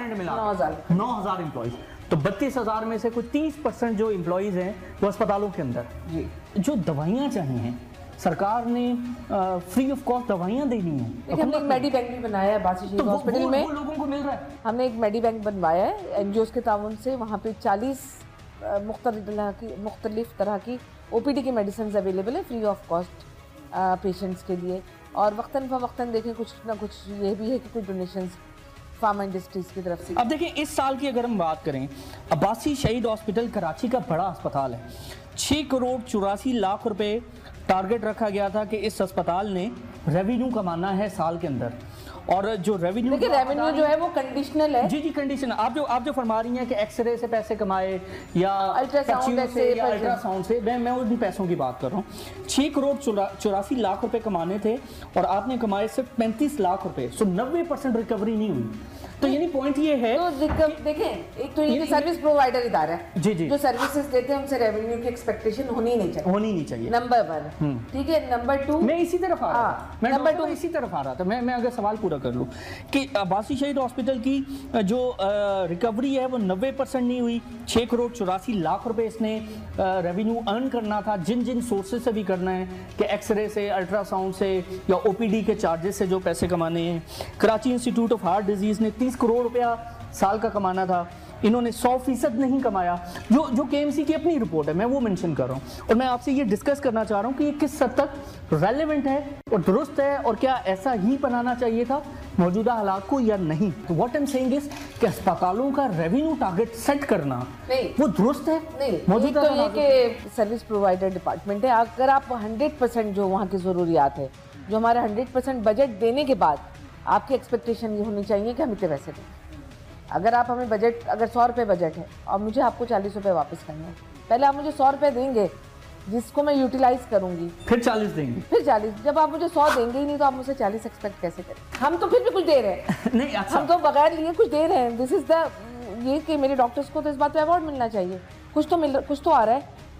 9,000 एम्प्लॉइज़, तो 32,000 में से कुछ 30% जो एम्प्लॉइज़ हैं वो अस्पतालों के अंदर जी। जो दवाइयाँ चाहिए सरकार ने फ्री ऑफ कॉस्ट दवाइयाँ देनी है। हमने एक मेडी बैंक भी बनाया है बासी शहीद हॉस्पिटल में, वो लोगों को मिल रहा है। हमने एक मेडी बैंक बनवाया है एनजीओज़ के ताउन से। वहाँ पे 40 मुख्तलिफ तरह की ओपीडी की मेडिसिन अवेलेबल है फ्री ऑफ कॉस्ट पेशेंट्स के लिए। और वक्तन फ़वक्तन देखें कुछ ना कुछ ये भी है कि कुछ डोनेशंस फार्मा इंडस्ट्रीज़ की तरफ से। अब देखें, इस साल की अगर हम बात करें, अब्बासी शहीद हॉस्पिटल कराची का बड़ा अस्पताल है, 6 करोड़ 84 लाख रुपए टारगेट रखा गया था कि इस अस्पताल ने रेवेन्यू कमाना है साल के अंदर। और जो रेवेन्यू जो है वो कंडीशनल है। जी कंडीशन। आप जो फरमा रही हैं कि एक्सरे से पैसे कमाए या अल्ट्रासाउंड से, मैं उन पैसों की बात कर रहा हूँ। 6 करोड़ 84 लाख रुपए कमाने थे और आपने कमाए सिर्फ 35 लाख रुपए, सो 90% रिकवरी नहीं हुई। तो यानी पॉइंट ये है, तो देखें, एक तो ये सर्विस प्रोवाइडर इदारा है जी, जो सर्विसेज देते हैं, उनसे रेवेन्यू की एक्सपेक्टेशन होनी नहीं चाहिए। नंबर 1, ठीक है। नंबर 2, मैं इसी तरफ आ रहा था, मैं अगर सवाल पूरा कर लूँ कि अब्बासी शहीद हॉस्पिटल की जो रिकवरी है वो 90% नहीं हुई। 6 करोड़ 84 लाख रुपए इसने रेवेन्यू अर्न करना था, जिन सोर्सेज से भी करना है, कि एक्सरे से, अल्ट्रासाउंड से या ओपीडी के चार्जेस से जो पैसे कमाने हैं। Karachi institute of heart disease ने 30 करोड़ रुपया साल का कमाना था, इन्होंने 100% नहीं कमाया। जो केएमसी की अपनी रिपोर्ट है, मैं वो मेंशन कर रहा हूँ, और मैं आपसे ये डिस्कस करना चाह रहा हूँ कि ये किस हद तक रेलेवेंट है और दुरुस्त है, और क्या ऐसा ही बनाना चाहिए था मौजूदा हालात को या नहीं। तो what I am saying is कि अस्पतालों का रेवेन्यू टारगेट सेट करना वो दुरुस्त है नहीं। मौजूदा तो ये कि सर्विस प्रोवाइडर डिपार्टमेंट है, अगर आप 100% जो वहाँ की ज़रूरियात है, जो हमारा 100% बजट देने के बाद आपकी एक्सपेक्टेशन ये होनी चाहिए कि हम इतने पैसे दें। अगर आप हमें बजट, अगर 100 रुपये बजट है और मुझे आपको 40 रुपये वापस करना है, पहले आप मुझे 100 रुपये देंगे जिसको मैं यूटिलाइज करूंगी, फिर 40 देंगे, फिर 40। जब आप मुझे 100 देंगे ही नहीं तो आप मुझे 40 एक्सपेक्ट कैसे करें? हम तो फिर भी कुछ दे रहे हैं नहीं, अच्छा। हम तो बगैर लिए कुछ दे रहे हैं। दिस इज द ये कि मेरे डॉक्टर्स को तो इस बात पे अवार्ड मिलना चाहिए, कुछ तो आ रहा है।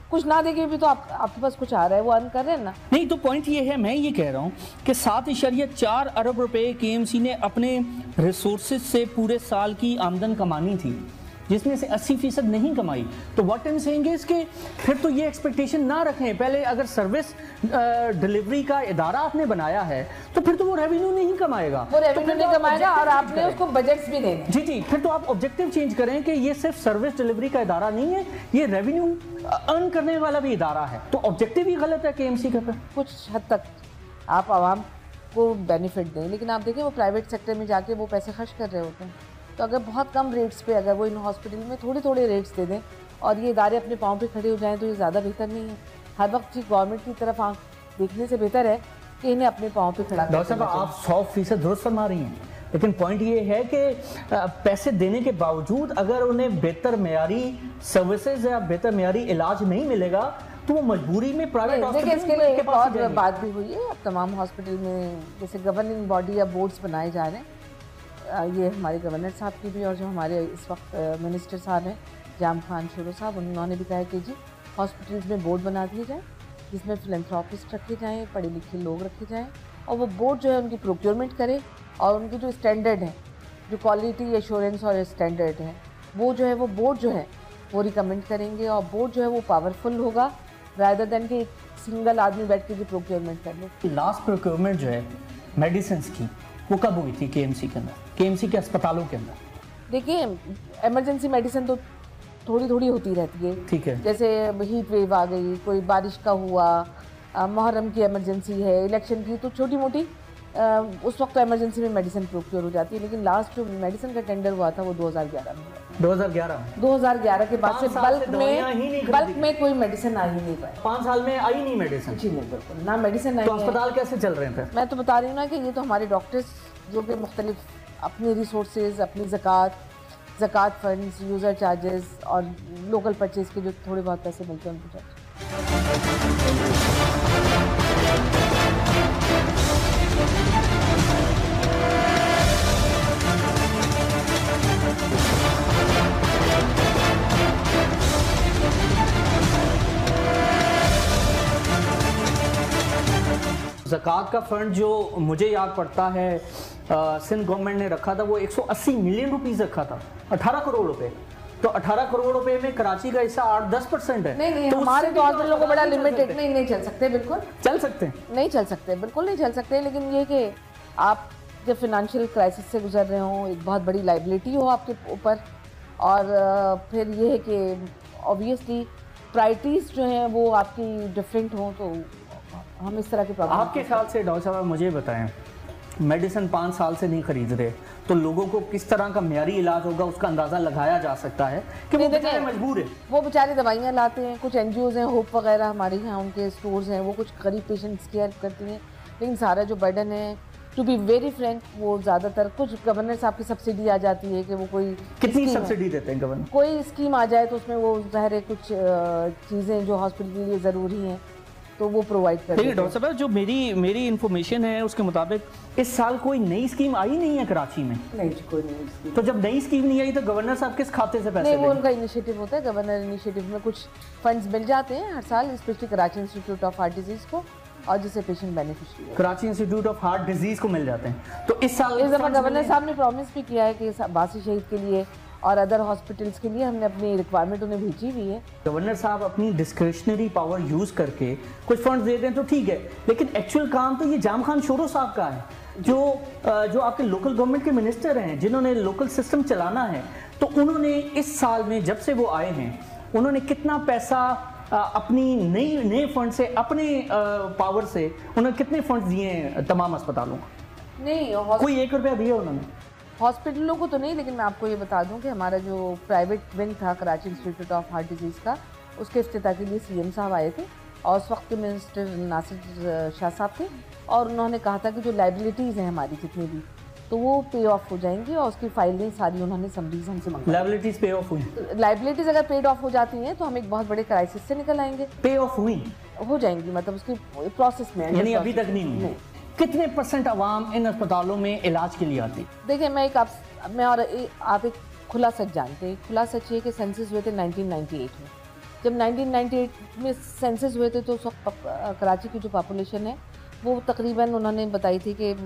कुछ ना देके भी तो आपके पास कुछ आ रहा है, वो अर्न कर रहे हैं ना। नहीं तो पॉइंट ये है, मैं ये कह रहा हूँ कि 7.4 अरब रुपए केएमसी ने अपने रिसोर्सेज से पूरे साल की आमदन कमानी थी, जिसमें से 80% नहीं कमाई। तो what I am saying is कि फिर तो ये एक्सपेक्टेशन ना रखें। पहले अगर सर्विस डिलीवरी का इदारा आपने बनाया है तो फिर तो वो रेवेन्यू नहीं कमाएगा, वो रेवेन्यू नहीं कमाएगा और आपने उसको बजट्स भी देने। जी जी, फिर तो आप ऑब्जेक्टिव चेंज करें कि ये सिर्फ सर्विस डिलीवरी का इदारा नहीं है, ये रेवेन्यू अर्न करने वाला भी इदारा है। तो ऑब्जेक्टिव ही गलत है केएमसी का। कुछ हद तक आप आवाम को बेनिफिट दें, लेकिन आप देखिए वो प्राइवेट सेक्टर में जाके वो पैसे खर्च कर रहे होते हैं। तो अगर बहुत कम रेट्स पे अगर वो इन हॉस्पिटल में थोड़े थोड़े रेट्स दे दें और ये इदारे अपने पाँव पे खड़े हो जाएं तो ये ज़्यादा बेहतर नहीं है। हर वक्त गवर्नमेंट की तरफ आँख देखने से बेहतर है कि इन्हें अपने पाँव पे खड़ा। डॉक्टर साहब आप 100% दुरुस्त फरमा रही हैं, लेकिन पॉइंट ये है कि पैसे देने के बावजूद अगर उन्हें बेहतर मेयारी सर्विसेज या बेहतर मेयारी इलाज नहीं मिलेगा तो वो मजबूरी में प्राइवेट देखिए इसके लिए एक और बात भी हुई है। अब तमाम हॉस्पिटल में जैसे गवर्निंग बॉडी या बोर्ड्स बनाए जा रहे हैं, ये हमारे गवर्नर साहब की भी और जो हमारे इस वक्त मिनिस्टर साहब हैं जाम खान शुरू साहब, उन्होंने भी कहा कि जी हॉस्पिटल्स में बोर्ड बना दिए जाए जिसमें फिलैंथ्रोपिस्ट रखे जाएँ, पढ़े लिखे लोग रखे जाएँ और वो बोर्ड जो है उनकी प्रोक्योरमेंट करे और उनकी जो स्टैंडर्ड है, जो क्वालिटी एश्योरेंस और स्टैंडर्ड है, वो जो है वो बोर्ड जो है वो रिकमेंड करेंगे और बोर्ड जो है वो पावरफुल होगा रादर देन कि एक सिंगल आदमी बैठ के प्रोक्योरमेंट कर ले। लास्ट प्रोक्योरमेंट जो है मेडिसिन की वो कब हुई थी केएमसी के अंदर, केएमसी के अस्पतालों के अंदर? देखिए इमरजेंसी मेडिसिन तो थोड़ी थोड़ी होती रहती है, ठीक है। जैसे हीट वेव आ गई, कोई बारिश का हुआ, मुहर्रम की इमरजेंसी है, इलेक्शन की, तो छोटी मोटी उस वक्त तो इमरजेंसी में मेडिसिन प्रोक्योर हो जाती है। लेकिन लास्ट जो मेडिसिन का टेंडर हुआ था वो 2011 में हुआ। 2011 के बाद से बल्क में कोई मेडिसिन आ ही नहीं पाई। 5 साल में आई नहीं मेडिसिन? जी नहीं, बिल्कुल ना मेडिसिन आई। तो अस्पताल कैसे चल रहे हैं फिर? मैं तो बता रही हूँ ना कि ये तो हमारे डॉक्टर्स जो कि मुख्तलिफ अपनी रिसोर्सेज, अपनी ज़कात फंड्स, यूज़र चार्जेस और लोकल परचेज के जो थोड़े बहुत पैसे मिलते हैं उनको चार्ज। ज़कात का फंड जो मुझे याद पड़ता है सिंध गवर्नमेंट ने रखा था वो 180 मिलियन रुपीस रखा था, 18 करोड़ रुपए। तो 18 करोड़ रुपए में कराची का हिस्सा 8-10% है। नहीं, तो हमारे तो हॉस्पिटलों को बड़ा लिमिटेड नहीं चल सकते, बिल्कुल चल सकते हैं, नहीं चल सकते, बिल्कुल नहीं चल सकते। लेकिन ये कि आप जब फिनेंशियल क्राइसिस से गुजर रहे हो, एक बहुत बड़ी लाइबिलिटी हो आपके ऊपर, और फिर ये है कि ऑब्वियसली प्रायोरिटीज़ जो हैं वो आपकी डिफरेंट हों, तो हम इस तरह के प्रॉब्लम। आपके ख्याल से डॉक्टर साहब मुझे बताएं, मेडिसिन 5 साल से नहीं खरीद रहे तो लोगों को किस तरह का म्यारी इलाज होगा उसका अंदाज़ा लगाया जा सकता है कि वो बेचारे मजबूर है। वो बेचारे दवाइयाँ लाते हैं, कुछ NGOs हैं, होप वगैरह हमारे यहाँ उनके स्टोर्स हैं, वो कुछ गरीब पेशेंट्स की हेल्प करती हैं। लेकिन सारा जो बर्डन है, टू बी वेरी फ्रैंक, वो ज़्यादातर कुछ गवर्नर साहब की सब्सिडी आ जाती है कि वो कोई कितनी सब्सिडी देते हैं गवर्नर? कोई स्कीम आ जाए तो उसमें वो ज़ाहिर है कुछ चीज़ें जो हॉस्पिटल के लिए ज़रूरी हैं तो वो प्रोवाइड करते हैं। डॉक्टर साहब जो मेरी इन्फॉर्मेशन है उसके मुताबिक इस साल कोई नई स्कीम आई नहीं है कराची में। नहीं, कोई नई स्कीम। तो जब नई स्कीम नहीं आई तो गवर्नर साहब किस खाते से पैसे? नहीं, वो उनका इनिशिएटिव होता है, गवर्नर इनिशिएटिव में कुछ फंड्स मिल जाते हैं हर साल, specially Karachi institute of heart disease को और जिसे patient beneficiary Karachi institute of heart disease को मिल जाते हैं। तो इस साल इस दफ़ा गवर्नर साहब ने प्रॉमिस भी किया है कि बासी शहीद के लिए और अदर हॉस्पिटल्स के लिए हमने अपनी रिक्वायरमेंट उन्हें भेजी हुई है। गवर्नर साहब अपनी डिस्क्रिशनरी पावर यूज़ करके कुछ फंड्स दे दें तो ठीक है, लेकिन एक्चुअल काम तो ये जाम खान शोरो साहब का है जो आपके लोकल गवर्नमेंट के मिनिस्टर हैं, जिन्होंने लोकल सिस्टम चलाना है। तो उन्होंने इस साल में जब से वो आए हैं उन्होंने कितना पैसा अपनी नए फंड से, अपने पावर से उन्होंने कितने फंड्स दिए हैं तमाम अस्पतालों को? नहीं, कोई 1 रुपया दिया उन्होंने? हॉस्पिटलों को तो नहीं, लेकिन मैं आपको ये बता दूं कि हमारा जो प्राइवेट विंग था Karachi institute of heart disease का, उसके इफ्तिताह के लिए CM साहब आए थे और उस वक्त के मिनिस्टर नासिर शाह साहब थे और उन्होंने कहा था कि जो लाइबिलिटीज़ हैं हमारी जितनी भी, तो वो पे ऑफ हो जाएंगी और उसकी फाइलें सारी उन्होंने समरीज हमसे मंगाई। लाइबिलिटीज़ पे ऑफ हुई? लाइबिलिटीज़ अगर पेड ऑफ हो जाती हैं तो हम एक बहुत बड़े क्राइसिस से निकल आएंगे। पे ऑफ हुई हो जाएंगी, मतलब उसकी प्रोसेस में, यानी अभी तक नहीं हुई। कितने % आवाम इन अस्पतालों में इलाज के लिए आती? देखिए आप एक खुला सच जानते हैं। खुला सच ये कि सेंसस हुए थे 1998 में जब 1998 में सेंसस हुए थे तो उस वक्त कराची की जो पॉपुलेशन है वो तकरीबन उन्होंने बताई थी कि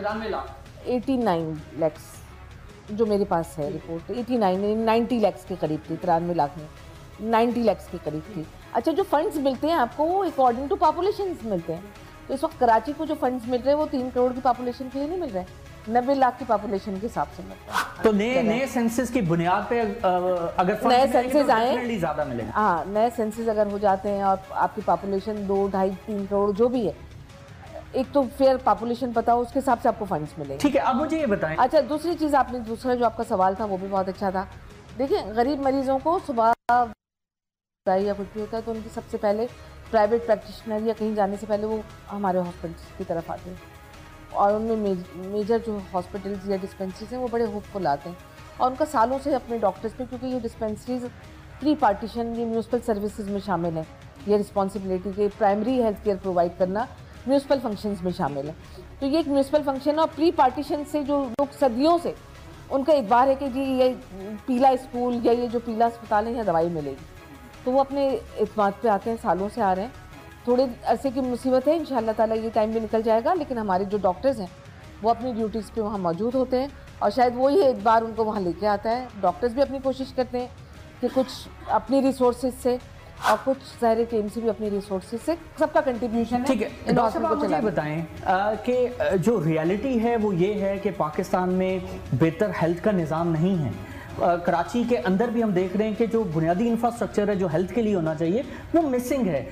89 लैक्स, जो मेरे पास है रिपोर्ट 90 लैक्स के करीब थी, 93 लाख में 90 लैक्स के करीब थी। अच्छा, जो फंड्स मिलते हैं आपको वो अकॉर्डिंग टू पॉपुलेशन मिलते हैं। तो इस वक्त कराची को जो फंड्स मिल रहे हैं वो 3 करोड़ की पॉपुलेशन के लिए नहीं मिल रहे, 90 लाख की पॉपुलेशन के हिसाब से मिल रहे हैं। तो नए सेंसस की बुनियाद पे अगर नए सेंसस आए, ज़्यादा मिलेंगे। हाँ, नए सेंसस अगर हो जाते हैं और आपकी पॉपुलेशन 2, 2.5, 3 करोड़ जो भी है, एक तो फेयर पॉपुलेशन पता हो उसके हिसाब से आपको फंड्स मिलेंगे। ठीक है, अब मुझे ये बताएं। अच्छा, दूसरी चीज़ आपने दूसरा जो आपका सवाल था वो भी बहुत अच्छा था। देखिए, गरीब मरीजों को सुबह या कुछ भी होता है तो उनकी सबसे पहले प्राइवेट प्रैक्टिशनर या कहीं जाने से पहले वो हमारे हॉस्पिटल्स की तरफ आते हैं, और उनमें मेजर जो हॉस्पिटल्स या डिस्पेंसरीज हैं वो बड़े होपफुल आते हैं, और उनका सालों से अपने डॉक्टर्स पे, क्योंकि ये डिस्पेंसरीज प्री पार्टीशन ये म्यूनसिपल सर्विसेज में शामिल है, ये रिस्पॉन्सिबिलिटी के प्राइमरी हेल्थ केयर प्रोवाइड करना म्यूनसिपल फंक्शंस में शामिल है। तो ये एक म्यूनसिपल फंक्शन है, और प्री पार्टीशन से जो लोग सदियों से उनका इतबार है कि जी ये पीला स्कूल या ये जो पीला अस्पताल है यहाँ दवाई मिलेगी, तो वो अपने इतमाद पे आते हैं, सालों से आ रहे हैं। थोड़े अरसे की मुसीबत है, इंशाअल्लाह ताला ये टाइम भी निकल जाएगा, लेकिन हमारे जो डॉक्टर्स हैं वो अपनी ड्यूटीज़ पे वहाँ मौजूद होते हैं, और शायद वही एक बार उनको वहाँ लेके आता है। डॉक्टर्स भी अपनी कोशिश करते हैं कि कुछ अपनी रिसोर्सेज से और कुछ ज़ाहिर टीम से भी अपनी रिसोर्सेज से, सबका कंट्रीब्यूशन है। ठीक है, डॉक्टर साहब मुझे बताएं कि जो रियलिटी है वो ये है कि पाकिस्तान में बेहतर हेल्थ का निज़ाम नहीं है। कराची के अंदर भी हम देख रहे हैं कि जो बुनियादी इंफ्रास्ट्रक्चर है जो हेल्थ के लिए होना चाहिए वो मिसिंग है।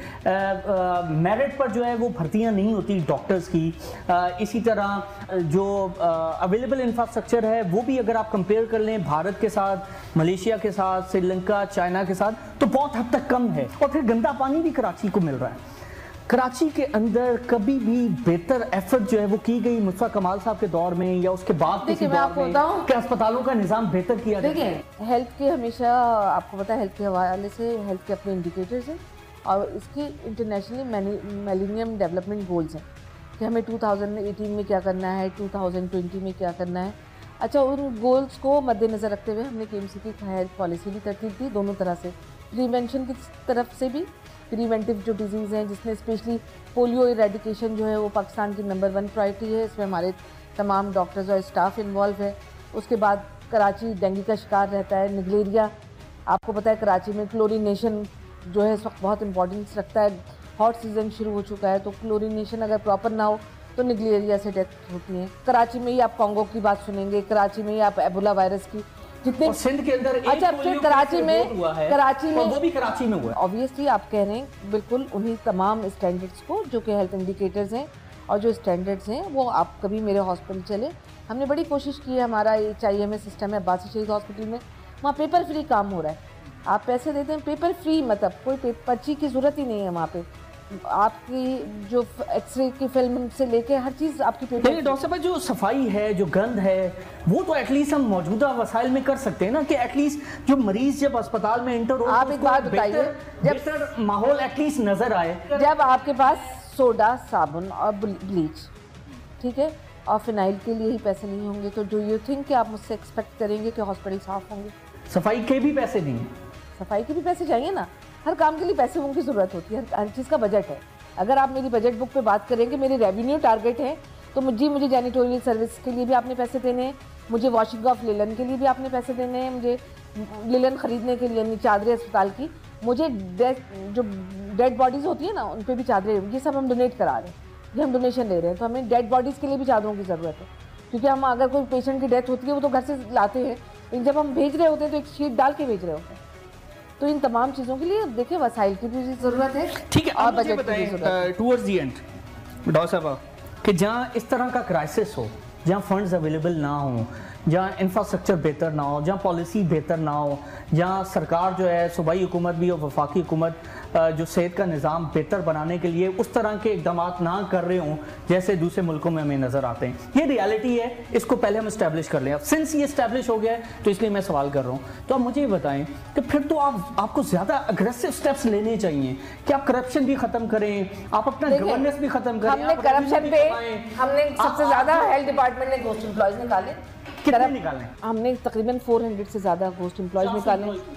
मेरिट पर जो है वो भर्तियां नहीं होती डॉक्टर्स की। इसी तरह जो अवेलेबल इंफ्रास्ट्रक्चर है वो भी अगर आप कंपेयर कर लें भारत के साथ, मलेशिया के साथ, श्रीलंका, चाइना के साथ, तो बहुत हद तक कम है। और फिर गंदा पानी भी कराची को मिल रहा है। कराची के अंदर कभी भी बेहतर एफर्ट जो है वो की गई मुस्तफा कमाल साहब के दौर में या उसके बाद किसी दौर में कि अस्पतालों का निज़ाम बेहतर किया जाए? देखिए, हेल्थ के हमेशा आपको पता है, हेल्थ के हवाले से हेल्थ के अपने इंडिकेटर्स हैं, और इसके इंटरनेशनली मिलेनियम डेवलपमेंट गोल्स हैं कि हमें 2018 में क्या करना है, 2020 में क्या करना है। अच्छा, उन गोल्स को मद्देनज़र रखते हुए हमने KMC की हेल्थ पॉलिसी भी तरतीब दी, दोनों तरह से, प्रिवेंशन की तरफ से भी। प्रिवेंटिव जो डिजीज़ हैं जिसमें स्पेशली पोलियो इरेडिकेशन जो है वो पाकिस्तान की नंबर 1 प्रायोरिटी है, इसमें हमारे तमाम डॉक्टर्स और स्टाफ इन्वॉल्व है। उसके बाद कराची डेंगू का शिकार रहता है, निगलेरिया, आपको पता है कराची में क्लोरीनेशन जो है इस वक्त बहुत इंपॉर्टेंस रखता है। हॉट सीज़न शुरू हो चुका है, तो क्लोरीनेशन अगर प्रॉपर ना हो तो निगलेरिया से डेथ होती है। कराची में ही आप कॉन्गो की बात सुनेंगे, कराची में ही आप एबोला वायरस की, जितने सिंध के अंदर अच्छा, फिर कराची में वो भी कराची में हुआ है। ऑब्वियसली आप कह रहे हैं बिल्कुल उन्हीं तमाम स्टैंडर्ड्स को जो कि हेल्थ इंडिकेटर्स हैं और जो स्टैंडर्ड्स हैं वो आप कभी मेरे हॉस्पिटल चले, हमने बड़ी कोशिश की है। हमारा HIMS सिस्टम है अब्बासी शहीद हॉस्पिटल में, वहाँ पेपर फ्री काम हो रहा है। आप पैसे देते हैं पेपर फ्री, मतलब कोई पर्ची की ज़रूरत ही नहीं है वहाँ पे। आपकी जो एक्सरे की फिल्म से लेके हर चीज़ आपकी पेपर। डॉक्टर साहब, जो सफाई है, जो गंद है, वो तो एटलीस्ट हम मौजूदा वसाइल में कर सकते हैं ना, कि एटलीस्ट जो मरीज जब अस्पताल में इंटर हो, आप एक बात बताइए, जब माहौल एटलीस्ट नजर आए, जब आपके पास सोडा, साबुन और ब्लीच, ठीक है, और फिनाइल के लिए ही पैसे नहीं होंगे, तो डू यू थिंक कि आप मुझसे एक्सपेक्ट करेंगे कि हॉस्पिटल साफ होंगे? सफाई के भी पैसे नहीं, सफाई के भी पैसे चाहिए ना, हर काम के लिए पैसे की ज़रूरत होती है, हर चीज़ का बजट है। अगर आप मेरी बजट बुक पे बात करेंगे, मेरे रेवेन्यू टारगेट है, तो मुझे जैनिटोरियल सर्विस के लिए भी आपने पैसे देने हैं, मुझे वॉशिंग ऑफ लिलन के लिए भी आपने पैसे देने हैं, मुझे लिलन ख़रीदने के लिए, चादरें अस्पताल की, मुझे जो डेड बॉडीज़ होती है ना उन पर भी चादरें, ये सब हम डोनेट करा रहे हैं, ये हम डोनेशन ले रहे हैं, तो हमें डेड बॉडीज़ के लिए भी चादरों की ज़रूरत है, क्योंकि हम अगर कोई पेशेंट की डेथ होती है वो तो घर से लाते हैं, लेकिन जब हम भेज रहे होते हैं तो एक शीट डाल के भेज रहे होते हैं। तो इन तमाम चीज़ों के लिए देखिए वसाइल की भी ज़रूरत है, ठीक है। और बजट की भी ज़रूरत है। टूवर्ड्स द एंड डॉक्टर साहब, कि जहाँ इस तरह का क्राइसिस हो, जहाँ फंड्स अवेलेबल ना हो, जहाँ इंफ्रास्ट्रक्चर बेहतर ना हो, जहाँ पॉलिसी बेहतर ना हो, जहाँ सरकार जो है सूबाई हुकूमत भी और वफाकी हुकूमत जो सेहत का निज़ाम बेहतर बनाने के लिए उस तरह के इकदाम ना कर रहे हों जैसे दूसरे मुल्कों में हमें नज़र आते हैं, ये रियलिटी है, इसको पहले हम इस्टेब्लिश कर लें। अब सिंस ये इस्टेब्लिश हो गया है तो इसलिए मैं सवाल कर रहा हूँ, तो आप मुझे ये बताएं कि फिर तो आपको ज़्यादा अग्रेसिव स्टेप्स लेने चाहिए कि आप करप्शन भी ख़त्म करें, आप अपना गवर्नेंस भी ख़त्म करें। हमने करप्शन पे हमने सबसे ज़्यादा हेल्थ डिपार्टमेंट ने घोस्ट एम्प्लॉयज़ निकाले, कितने निकालें? हमने तकरीबन 400 से ज़्यादा घोस्ट एम्प्लॉयज़ निकाले,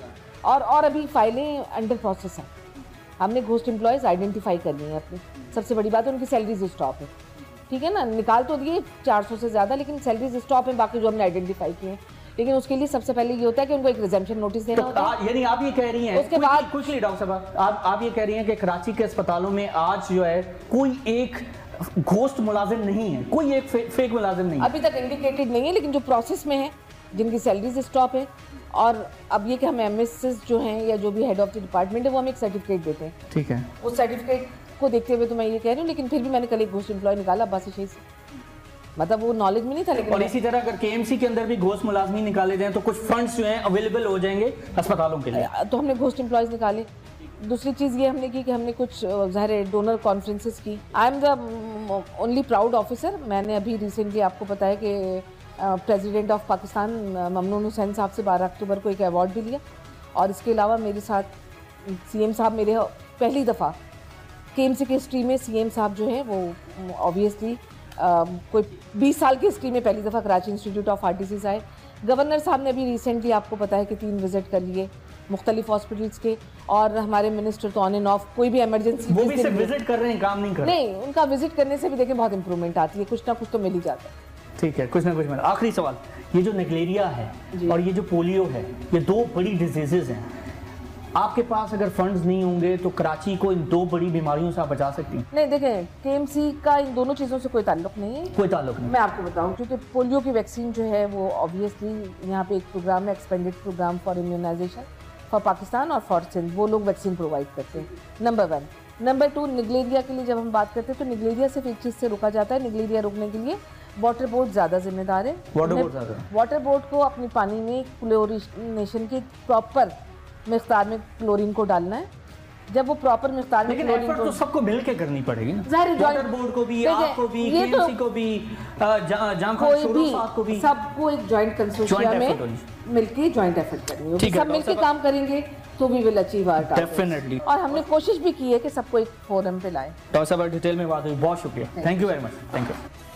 और अभी फाइलें अंडर प्रोसेस हैं। हमने घोस्ट एम्प्लॉयज़ आइडेंटिफाई करनी है अपनी। सबसे बड़ी बात है उनकी सैलरीज स्टॉप है, ठीक है ना, निकाल तो दिए 400 से ज़्यादा, लेकिन सैलरीज स्टॉप है बाकी जो हमने आइडेंटिफाई किए हैं। लेकिन उसके लिए सबसे पहले ये होता है कि उनको एक रिजम्पशन नोटिस देना होता है। यानी आप ये कह रही हैं उसके बाद क्विकली डॉक्टर साहब, आप ये कह रही हैं कि कराची के अस्पतालों में आज जो है कोई एक घोस्ट मुलाजिम नहीं है, कोई एक फेक मुलाजिम नहीं है, अभी तक इंडिकेटेड नहीं है, लेकिन जो प्रोसेस में है जिनकी सैलरीज स्टॉप है। और अब ये कि हम एमएसएस जो हैं या जो भी हेड ऑफ द डिपार्टमेंट है वो हमें एक सर्टिफिकेट देते हैं, ठीक है। उस सर्टिफिकेट को देखते हुए तो मैं ये कह रही हूँ, लेकिन फिर भी मैंने कल एक घोस्ट एम्प्लॉय निकाला बस से, मतलब वो नॉलेज में नहीं था। लेकिन और इसी तरह अगर केएमसी के अंदर भी घोस्ट मुलाजमी निकाले जाएं तो कुछ फंड्स जो हैं अवेलेबल हो जाएंगे अस्पतालों के लिए, तो हमने घोस्ट एम्प्लॉयज़ निकाले। दूसरी चीज़ ये हमने की कि हमने कुछ ज़ाहिर डोनर कॉन्फ्रेंसेस की। I am the only proud officer. मैंने अभी रिसेंटली आपको बताया कि प्रेसिडेंट ऑफ पाकिस्तान ममनून हुसैन साहब से 12 अक्टूबर को एक अवार्ड भी लिया। और इसके अलावा मेरे साथ सीएम साहब, मेरे पहली दफ़ा केएमसी की हिस्ट्री में सीएम साहब जो हैं वो ऑब्वियसली कोई 20 साल की हिस्ट्री में पहली दफ़ा कराची इंस्टीट्यूट ऑफ आर्टिस्ट आए। गवर्नर साहब ने अभी रिसेंटली आपको पता है कि 3 विजिट कर लिए मुख्तलिफ हॉस्पिटल्स के। और हमारे मिनिस्टर तो ऑन एंड ऑफ कोई भी इमरजेंसी वो भी सिर्फ विजिट कर रहे हैं, काम नहीं कर रहे। नहीं, उनका विजिट करने से भी देखें बहुत इंप्रूवमेंट आती है, कुछ ना कुछ तो मिल ही जाता है। ठीक है, कुछ ना कुछ मिला। आखिरी सवाल, ये जो निगलेरिया है और ये जो पोलियो है, ये 2 बड़ी डिजीजेज हैं। आपके पास अगर फंड्स नहीं होंगे तो कराची को इन 2 बड़ी बीमारियों से आप बचा सकती हैं? नहीं, देखें केएमसी का इन दोनों चीज़ों से कोई ताल्लुक नहीं है। कोई ताल्लुक नहीं। मैं आपको बताऊं, क्योंकि पोलियो की वैक्सीन जो है वो ऑब्वियसली यहाँ पे एक प्रोग्राम है, expanded programme for immunisation for Pakistan और फॉर सिंध, वो लोग वैक्सीन प्रोवाइड करते हैं, नंबर 1। नंबर 2, निगलेरिया के लिए जब हम बात करते हैं तो निगलेरिया सिर्फ एक चीज़ से रोका जाता है। निगलेरिया रोकने के लिए वाटर बोर्ड ज़्यादा जिम्मेदार है। वाटर बोर्ड को अपनी पानी में क्लोरीनेशन की प्रॉपर मिक़दार में क्लोरीन को डालना है। जब वो प्रॉपर मिक़दार में क्लोरीन को, तो सबको मिलके करनी पड़ेगी ना, वाटर बोर्ड को भी, आपको भी, केएमसी को भी, को भी, सबको एक जॉइंट कंसोर्शियम में मिलके जॉइंट एफर्ट करनी होगी। सब मिलके काम करेंगे तो we will achieve our target definitely. और हमने कोशिश भी की है कि सबको एक फोरम पे लाएं। डॉक्टर साहब डिटेल में बात हुई, बहुत शुक्रिया, thank you very much, thank you.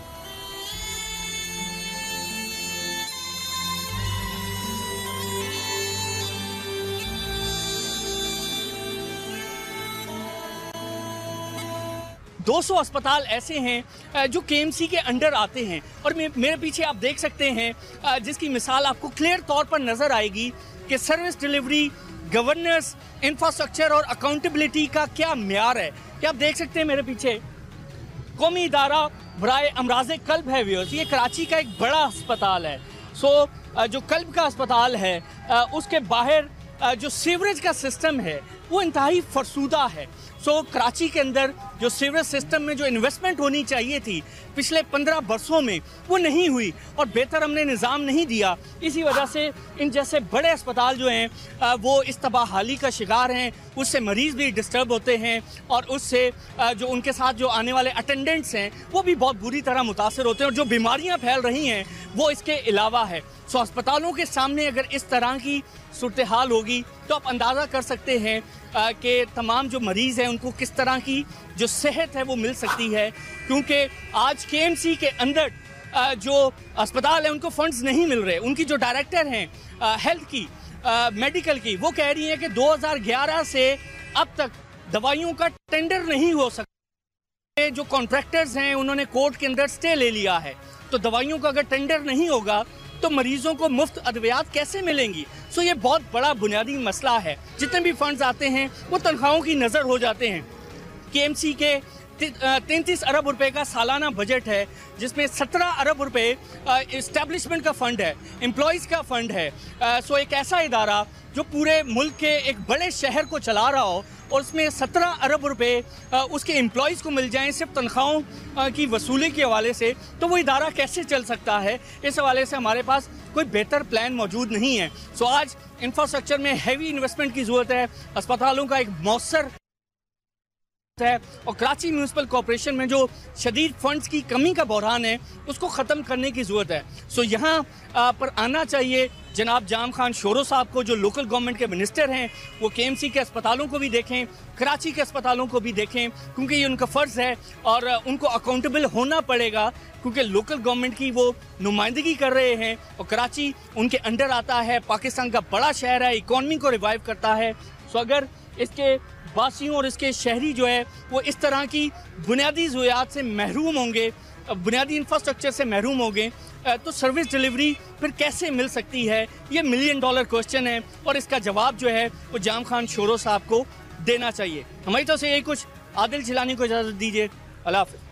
दो 200 अस्पताल ऐसे हैं जो केएमसी के अंडर आते हैं। और मेरे पीछे आप देख सकते हैं जिसकी मिसाल आपको क्लियर तौर पर नजर आएगी कि सर्विस डिलीवरी, गवर्नेंस, इंफ्रास्ट्रक्चर और अकाउंटेबिलिटी का क्या म्यार है। क्या आप देख सकते हैं मेरे पीछे कौमी इदारा बराए अमराज़े कल्ब है व्यूअर्स, ये कराची का एक बड़ा अस्पताल है। जो कल्ब का अस्पताल है उसके बाहर जो सीवरेज का सिस्टम है वो इंतहाई फरसूदा है। कराची के अंदर जो सीवरेज सिस्टम में जो इन्वेस्टमेंट होनी चाहिए थी पिछले 15 वर्षों में वो नहीं हुई और बेहतर हमने निज़ाम नहीं दिया। इसी वजह से इन जैसे बड़े अस्पताल जो हैं वो इस तबाहाली का शिकार हैं, उससे मरीज़ भी डिस्टर्ब होते हैं और उससे जो उनके साथ जो आने वाले अटेंडेंट्स हैं वो भी बहुत बुरी तरह मुतासर होते हैं और जो बीमारियाँ फैल रही हैं वो इसके अलावा है। अस्पतालों के सामने अगर इस तरह की सूरत हाल होगी तो आप अंदाज़ा कर सकते हैं कि तमाम जो मरीज़ हैं उनको किस तरह की जो सेहत है वो मिल सकती है। क्योंकि आज केएमसी के अंदर जो अस्पताल है उनको फंड्स नहीं मिल रहे। उनकी जो डायरेक्टर हैं हेल्थ की, मेडिकल की, वो कह रही हैं कि 2011 से अब तक दवाइयों का टेंडर नहीं हो सकता। जो कॉन्ट्रैक्टर्स हैं उन्होंने कोर्ट के अंदर स्टे ले लिया है, तो दवाइयों का अगर टेंडर नहीं होगा तो मरीजों को मुफ्त अद्वियात कैसे मिलेंगी। ये बहुत बड़ा बुनियादी मसला है। जितने भी फंड्स आते हैं वो तनख्वाहों की नज़र हो जाते हैं। केएमसी के 33 अरब रुपए का सालाना बजट है जिसमें 17 अरब रुपए इस्टेब्लिशमेंट का फ़ंड है, एम्प्लॉयज़ का फ़ंड है। एक ऐसा इदारा जो पूरे मुल्क के एक बड़े शहर को चला रहा हो और उसमें 17 अरब रुपए उसके एम्प्लॉयज़ को मिल जाएं सिर्फ तनख्वाहों की वसूली के हवाले से, तो वो इदारा कैसे चल सकता है। इस हवाले से हमारे पास कोई बेहतर प्लान मौजूद नहीं है। आज इंफ्रास्ट्रक्चर में हैवी इन्वेस्टमेंट की ज़रूरत है। अस्पतालों का एक मौसर वक्त है और कराची म्यूनसिपल कॉरपोरेशन में जो शदीद फंड्स की कमी का बहरान है उसको ख़त्म करने की ज़रूरत है। सो यहाँ पर आना चाहिए जनाब जाम खान शोरो साहब को, जो लोकल गवर्नमेंट के मिनिस्टर हैं, वो KMC के अस्पतालों को भी देखें, कराची के अस्पतालों को भी देखें, क्योंकि ये उनका फ़र्ज़ है और उनको अकाउंटेबल होना पड़ेगा, क्योंकि लोकल गवर्नमेंट की वो नुमाइंदगी कर रहे हैं और कराची उनके अंडर आता है, पाकिस्तान का बड़ा शहर है, इकॉनमी को रिवाइव करता है। सो अगर इसके वासियों और इसके शहरी जो है वो इस तरह की बुनियादी ज़रूरियात से महरूम होंगे, बुनियादी इंफ्रास्ट्रक्चर से महरूम होंगे, तो सर्विस डिलीवरी फिर कैसे मिल सकती है? ये $1 मिलियन क्वेश्चन है और इसका जवाब जो है वो जाम खान शोरो साहब को देना चाहिए। हमारी तरफ से यही कुछ। आदिल जिलानी को इजाज़त दीजिए। अल्लाह हाफ़िज़।